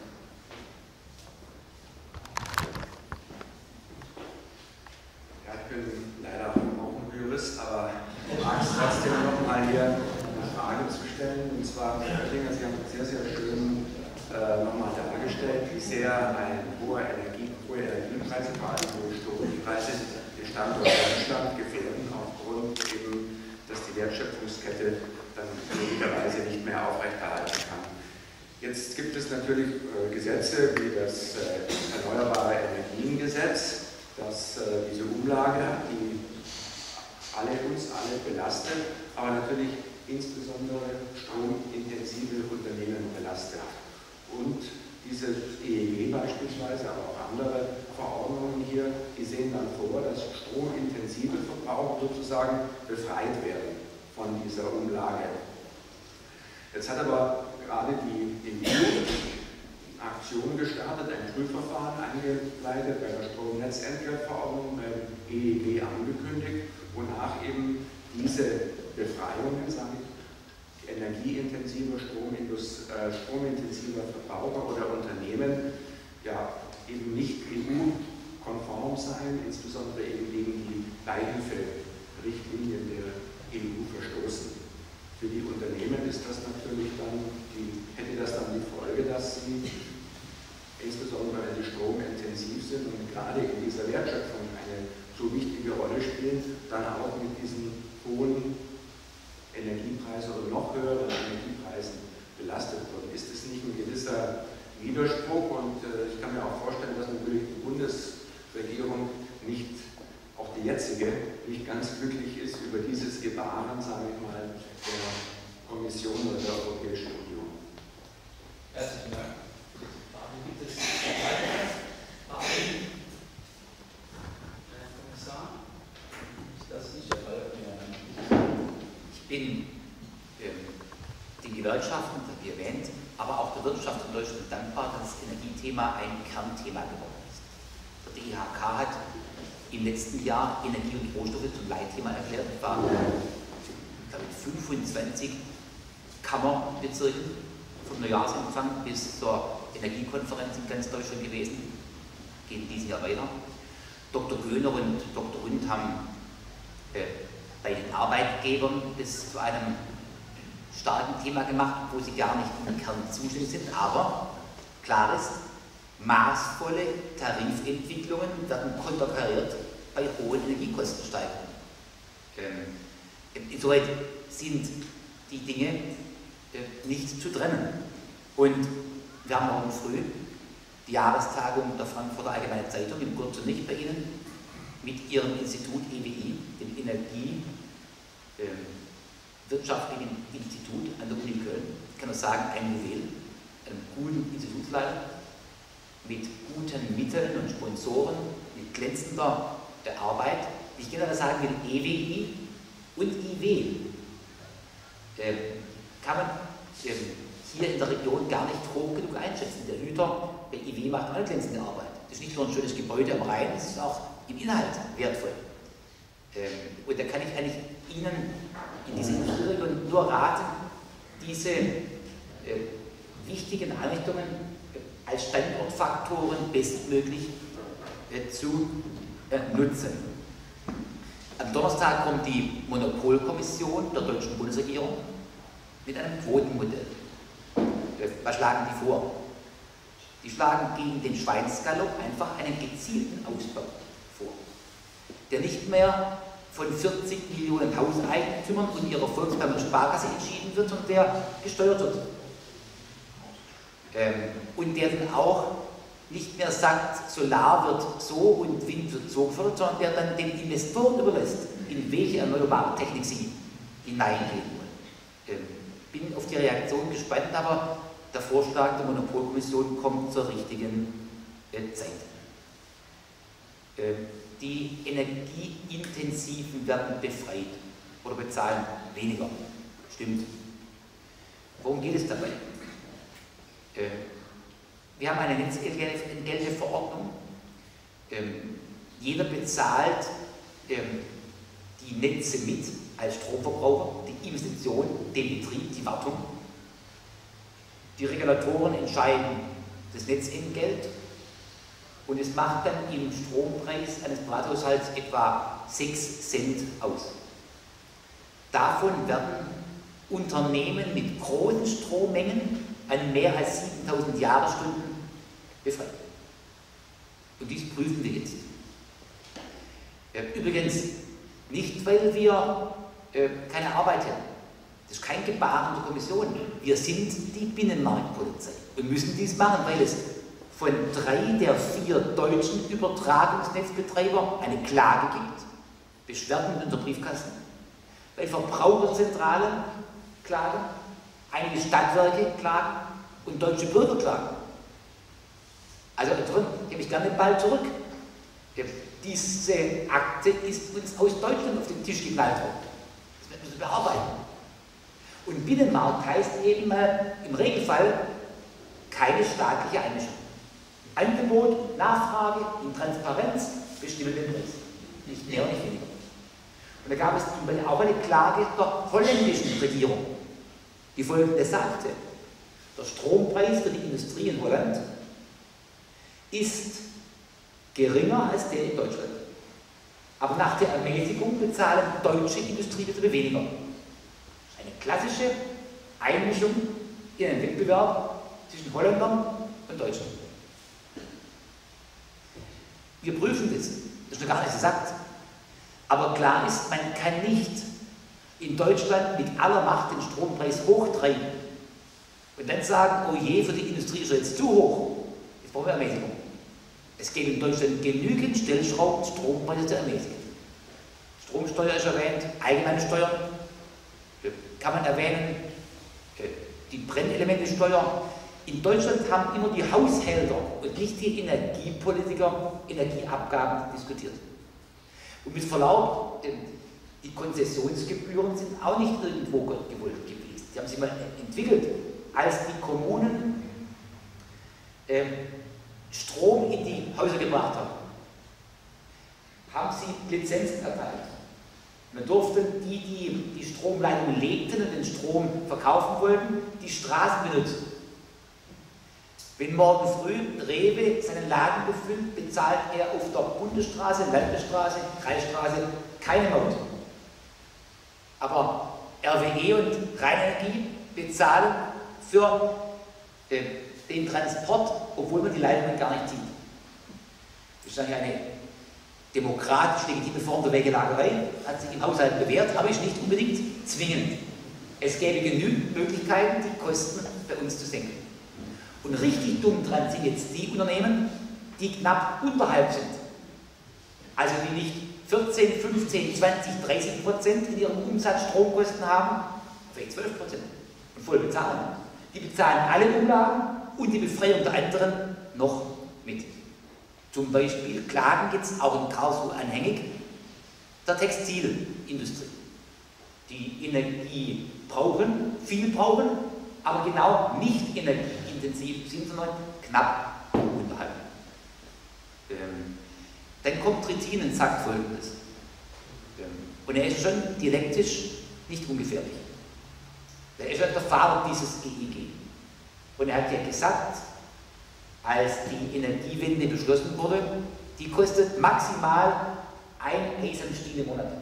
Ja, ich bin leider auch ein Jurist, aber ich mag es trotzdem nochmal hier eine Frage zu stellen. Und zwar, Herr Oettinger, Sie haben sehr, sehr schön äh, nochmal dargestellt, wie sehr ein hoher Energie, hohe Energiepreise, vor allem hohe Strompreise, den Standort Deutschland gefährden, aufgrund eben, dass die Wertschöpfungskette dann möglicherweise nicht mehr aufrechterhalten kann. Jetzt gibt es natürlich äh, Gesetze wie das äh, Erneuerbare Energiengesetz, das äh, diese Umlage hat, die alle, uns alle belastet, aber natürlich insbesondere stromintensive Unternehmen belastet. Und diese E E G beispielsweise, aber auch andere Verordnungen hier, die sehen dann vor, dass stromintensive Verbraucher sozusagen befreit werden von dieser Umlage. Jetzt hat aber gerade die E U Aktion gestartet, ein Prüfverfahren eingeleitet bei der Stromnetzentgeltverordnung, beim E E G angekündigt, wonach eben diese Befreiungen, sage ich, energieintensiver, Stromindust- äh, stromintensiver Verbraucher oder Unternehmen ja eben nicht E U-konform sein, insbesondere eben gegen die Beihilferichtlinien der E U verstoßen. Für die Unternehmen ist das natürlich dann die, hätte das dann die Folge, dass sie, insbesondere wenn sie stromintensiv sind und gerade in dieser Wertschöpfung eine so wichtige Rolle spielen, dann auch mit diesen hohen Energiepreisen oder noch höheren Energiepreisen belastet wurden. Ist es nicht ein gewisser Widerspruch? Und äh, ich kann mir auch vorstellen, dass natürlich die Bundesregierung nicht, auch die jetzige, nicht ganz glücklich ist über dieses Gebaren, sage ich mal, der Kommission oder der Europäischen Union. Herzlichen Dank. Gibt es weitere Fragen? Herr Kommissar? Das ist nicht der Fall. Ich bin ähm, den Gewerkschaften, wie erwähnt, aber auch der Wirtschaft in Deutschland dankbar, dass das Energiethema ein Kernthema geworden ist. Der D I H K hat im letzten Jahr Energie und Rohstoffe zum Leitthema erklärt. Es waren, glaube ich, fünfundzwanzig Kammerbezirken vom Neujahrsempfang bis zur Energiekonferenz in ganz Deutschland gewesen. Geht dieses Jahr weiter. Doktor Göhner und Doktor Hund haben äh, bei den Arbeitgebern das zu einem starken Thema gemacht, wo sie gar nicht im Kern zuständig sind, aber klar ist, maßvolle Tarifentwicklungen werden konterkariert bei hohen Energiekostensteigerungen. Ähm, insoweit sind die Dinge äh, nicht zu trennen. Und wir haben morgen früh die Jahrestagung der Frankfurter Allgemeinen Zeitung, im Kurzen nicht bei Ihnen, mit Ihrem Institut E W I, dem Energiewirtschaftlichen äh, Institut an der Uni Köln. Ich kann nur sagen, ein Juwel, einen guten Institutsleiter, mit guten Mitteln und Sponsoren, mit glänzender äh, Arbeit. Ich kann aber sagen, mit E W I und I W äh, kann man äh, hier in der Region gar nicht hoch genug einschätzen. Der Hüter bei I W macht eine glänzende Arbeit. Das ist nicht nur ein schönes Gebäude am Rhein, es ist auch im Inhalt wertvoll. Ähm, und da kann ich eigentlich Ihnen in dieser Industrieregion nur raten, diese äh, wichtigen Einrichtungen äh, als Standortfaktoren bestmöglich äh, zu äh, nutzen. Am Donnerstag kommt die Monopolkommission der deutschen Bundesregierung mit einem Quotenmodell. Was schlagen die vor? Die schlagen gegen den Schweinsgalopp einfach einen gezielten Ausbau vor, der nicht mehr von vierzig Millionen Hauseigentümern und ihrer Volksbank und Sparkasse entschieden wird, sondern der gesteuert wird. Ähm, und der dann auch nicht mehr sagt, Solar wird so und Wind wird so gefördert, sondern der dann den Investoren überlässt, in welche erneuerbare Technik sie hineingehen wollen. Ähm, bin auf die Reaktion gespannt, aber der Vorschlag der Monopolkommission kommt zur richtigen äh, Zeit. Äh, die Energieintensiven werden befreit oder bezahlen weniger. Stimmt. Worum geht es dabei? Äh, wir haben eine Netzentgelteverordnung. Ähm, jeder bezahlt ähm, die Netze mit als Stromverbraucher, die Investition, den Betrieb, die Wartung. Die Regulatoren entscheiden das Netzentgelt und es macht dann im Strompreis eines Privathaushalts etwa sechs Cent aus. Davon werden Unternehmen mit großen Strommengen an mehr als siebentausend Jahresstunden befreit. Und dies prüfen wir jetzt. Übrigens nicht, weil wir äh, keine Arbeit hätten. Das ist kein Gebaren der Kommission. Wir sind die Binnenmarktpolizei und müssen dies machen, weil es von drei der vier deutschen Übertragungsnetzbetreiber eine Klage gibt, Beschwerden in unser Briefkasten, weil Verbraucherzentralen klagen, einige Stadtwerke klagen und deutsche Bürger klagen. Also gebe ich gerne den Ball zurück. Diese Akte ist uns aus Deutschland auf den Tisch geknallt worden. Das müssen wir bearbeiten. Und Binnenmarkt heißt eben äh, im Regelfall keine staatliche Einmischung. Angebot, Nachfrage, in Transparenz bestimmen den Preis. Nicht mehr und nicht weniger. Und da gab es zum Beispiel auch eine Klage der holländischen Regierung, die folgendes sagte: Der Strompreis für die Industrie in Holland ist geringer als der in Deutschland. Aber nach der Ermäßigung bezahlen deutsche Industriebetriebe weniger. Eine klassische Einmischung in einen Wettbewerb zwischen Holländern und Deutschen. Wir prüfen das. Das ist noch gar nicht gesagt. Aber klar ist, man kann nicht in Deutschland mit aller Macht den Strompreis hochtreiben und dann sagen, oh je, für die Industrie ist er jetzt zu hoch. Jetzt brauchen wir Ermäßigung. Es gibt in Deutschland genügend Stellschrauben, Strompreise zu ermäßigen. Stromsteuer ist erwähnt, allgemeine Steuern, kann man erwähnen, die Brennelementesteuer. In Deutschland haben immer die Haushälter und nicht die Energiepolitiker Energieabgaben diskutiert. Und mit Verlaub, die Konzessionsgebühren sind auch nicht irgendwo gewollt gewesen. Die haben sich mal entwickelt. als die Kommunen äh, Strom in die Häuser gebracht haben, haben sie Lizenzen erteilt. Man durfte die, die die Stromleitung legten und den Strom verkaufen wollten, die Straßen benutzen. Wenn morgen früh Rewe seinen Laden befüllt, bezahlt er auf der Bundesstraße, Landesstraße, Kreisstraße keine Maut. Aber R W E und Rheinenergie bezahlen für äh, den Transport, obwohl man die Leitungen gar nicht sieht. Das ist eigentlich eine demokratisch legitime Form der Wegelagerei, hat sich im Haushalt bewährt, aber ist nicht unbedingt zwingend. Es gäbe genügend Möglichkeiten, die Kosten bei uns zu senken. Und richtig dumm dran sind jetzt die Unternehmen, die knapp unterhalb sind. Also die nicht vierzehn, fünfzehn, zwanzig, dreißig Prozent in ihrem Umsatz Stromkosten haben, vielleicht zwölf Prozent und voll bezahlen. Die bezahlen alle Umlagen und die Befreiung der anderen noch mit. Zum Beispiel Klagen gibt es auch in Karlsruhe anhängig der Textilindustrie, die Energie brauchen, viel brauchen, aber genau nicht energieintensiv sind, sondern knapp unterhalb. Ähm, dann kommt Trittin und sagt Folgendes. Ähm, und er ist schon dialektisch nicht ungefährlich. Er ist schon der Fahrer dieses G E G. Und er hat ja gesagt, als die Energiewende beschlossen wurde, die kostet maximal ein Eisenstiel im Monat.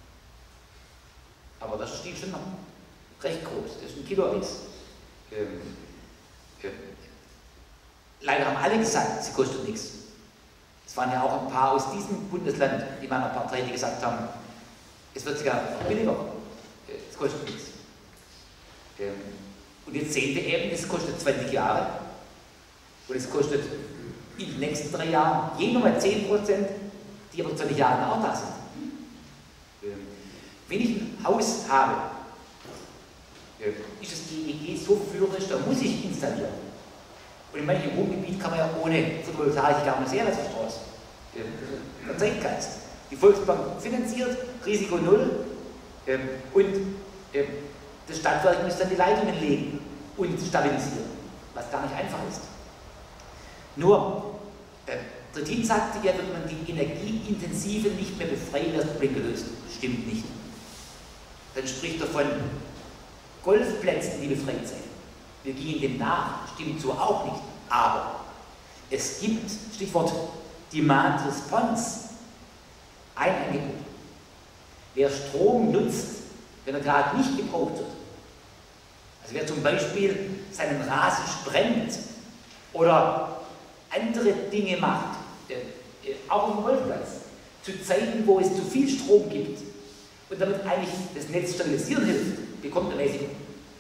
Aber das steht schon noch recht groß, das ist ein Kilo Eis. Ähm, äh, leider haben alle gesagt, sie kostet nichts. Es waren ja auch ein paar aus diesem Bundesland, die meiner Partei, die gesagt haben, es wird sogar billiger, es kostet nichts. Ähm, und jetzt sehen wir eben, es kostet zwanzig Jahre und es kostet in den nächsten drei Jahren je nochmal zehn Prozent, die aber zwanzig Jahre auch da sind. Ähm, wenn ich ein Haus habe, äh, ist das G E G so führerisch, da muss ich installieren. Und in manchem Wohngebiet kann man ja ohne Photovoltaik gar nicht sehen, das ist raus. Der Zeitgeist. Die Volksbank finanziert, Risiko null ähm, und ähm, das Stadtwerk muss dann die Leitungen legen und stabilisieren, was gar nicht einfach ist. Nur, äh, Trittin sagte ja, wird man die Energieintensive nicht mehr befreien, das Problem gelöst. Stimmt nicht. Dann spricht er von Golfplätzen, die befreit sind. Wir gehen dem nach, stimmt so auch nicht. Aber es gibt, Stichwort Demand Response, ein Angebot. Wer Strom nutzt, wenn er gerade nicht gebraucht wird, also wer zum Beispiel seinen Rasen sprengt oder andere Dinge macht, äh, äh, auch auf dem Golfplatz, zu Zeiten, wo es zu viel Strom gibt und damit eigentlich das Netz stabilisieren hilft, bekommt er Ermäßigung.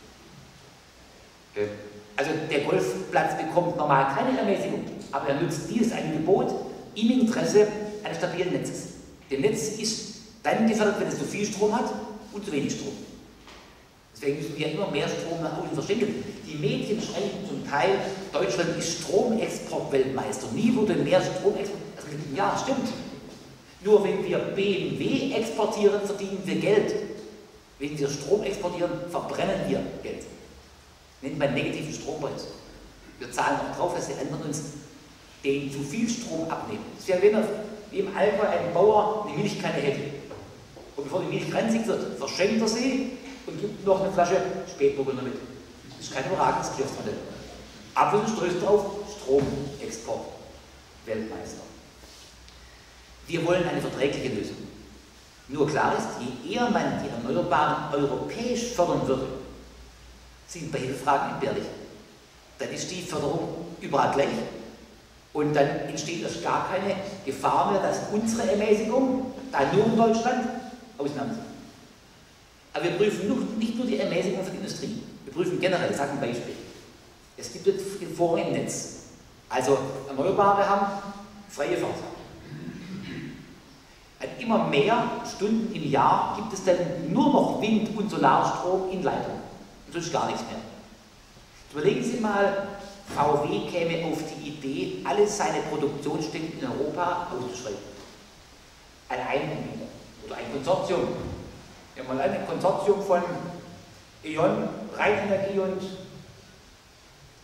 Äh, also der Golfplatz bekommt normal keine Ermäßigung, aber er nutzt dieses Angebot im Interesse eines stabilen Netzes. Denn Netz ist dann gefährdet, wenn es zu viel Strom hat und zu wenig Strom. Deswegen müssen wir immer mehr Strom nach außen verschenken. Die Medien schreiben zum Teil, Deutschland ist Stromexportweltmeister. Nie wurde mehr Strom exportiert. Also, ja, stimmt. Nur wenn wir B M W exportieren, verdienen wir Geld. Wenn wir Strom exportieren, verbrennen wir Geld. Nennt man negativen Strompreis. Wir zahlen auch drauf, dass die anderen uns den zu viel Strom abnehmen. Das wäre, wenn er wie im Allgäu ein Bauer eine Milchkanne hätte. Und bevor die Milch ranzig wird, verschenkt er sie und gibt noch eine Flasche Spätburgunder mit. Das ist kein überragendes Geschäftsmodell. Aber wir stößt drauf, Stromexport, Weltmeister. Wir wollen eine verträgliche Lösung. Nur klar ist, je eher man die Erneuerbaren europäisch fördern würde, sind Beihilfragen entbehrlich. Dann ist die Förderung überall gleich. Und dann entsteht erst gar keine Gefahr mehr, dass unsere Ermäßigung, da nur in Deutschland, Ausnahmen sind. Aber wir prüfen nicht nur die Ermäßigung für die Industrie, wir prüfen generell, ich sage ein Beispiel. Es gibt jetzt Vorrang im Netz. Also Erneuerbare haben freie Fahrt. An immer mehr Stunden im Jahr gibt es dann nur noch Wind- und Solarstrom in Leitung. Und sonst gar nichts mehr. Überlegen Sie mal, V W käme auf die Idee, alle seine Produktionsstätten in Europa auszuschreiben. An einen Anbieter oder ein Konsortium. Wir haben mal ein Konsortium von E O N, Rheinenergie und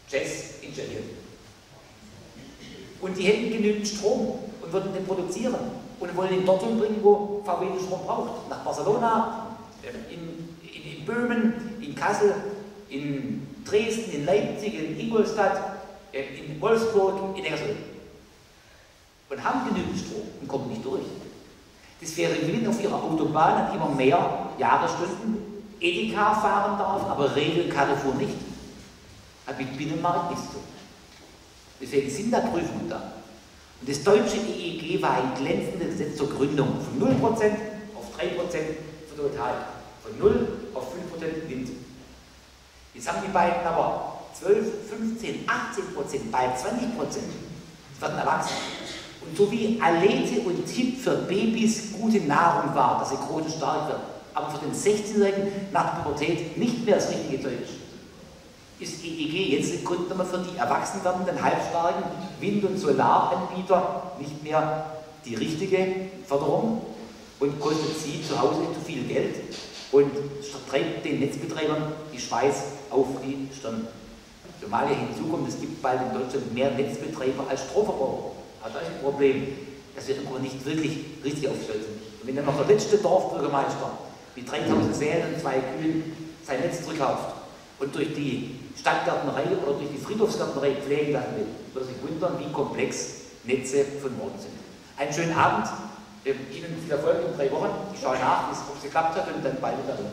Jazz installiert. Und die hätten genügend Strom und würden den produzieren und wollen ihn dorthin bringen, wo V W den Strom braucht. Nach Barcelona, in, in, in Böhmen, in Kassel, in Dresden, in Leipzig, in Ingolstadt, in Wolfsburg, in Ersel. Und haben genügend Strom und kommen nicht durch. Das wäre Gewinn auf ihrer Autobahn immer mehr Jahresstunden. Edeka fahren darf, aber Rewe und Carrefour nicht. Hat mit Binnenmarkt nichts zu tun. Deswegen sind da Prüfungen da. Und das deutsche E E G war ein glänzendes Gesetz zur Gründung. Von null Prozent auf drei Prozent Photovoltaik. Von null auf fünf Prozent Wind. Jetzt haben die beiden aber zwölf, fünfzehn, achtzehn Prozent, bald zwanzig Prozent. Sie werden erwachsen. Und so wie Alete und Tipp für Babys gute Nahrung war, dass sie groß und stark wird, aber für den sechzehnjährigen nach Pubertät nicht mehr das richtige Zeug ist E E G jetzt eine Grundnummer für die erwachsen werdenden, halbstarken Wind- und Solaranbieter nicht mehr die richtige Förderung und kostet sie zu Hause zu viel Geld und treibt den Netzbetreibern die Schweiß auf die Stirn. Zumal ja hinzukommt, es gibt bald in Deutschland mehr Netzbetreiber als Stromverbraucher. Hat das ein Problem, dass wir irgendwo nicht wirklich richtig aufgestellt sind. Und wenn dann noch der letzte Dorfbürgermeister mit dreitausend Sälen und zwei Kühen sein Netz zurückkauft und durch die Stadtgärtnerei oder durch die Friedhofsgärtnerei pflegen lassen will, wird sich wundern, wie komplex Netze von morgen sind. Einen schönen Abend, ähm, Ihnen viel Erfolg in drei Wochen. Ich schaue nach, wie es geklappt hat und dann beide darin.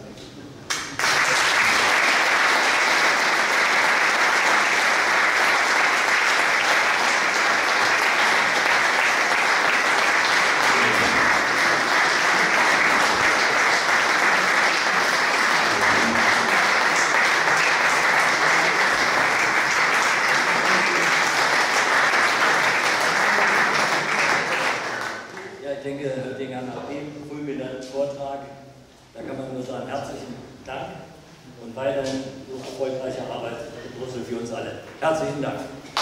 Da kann man nur sagen, herzlichen Dank und weiterhin erfolgreiche Arbeit in Brüssel für uns alle. Herzlichen Dank.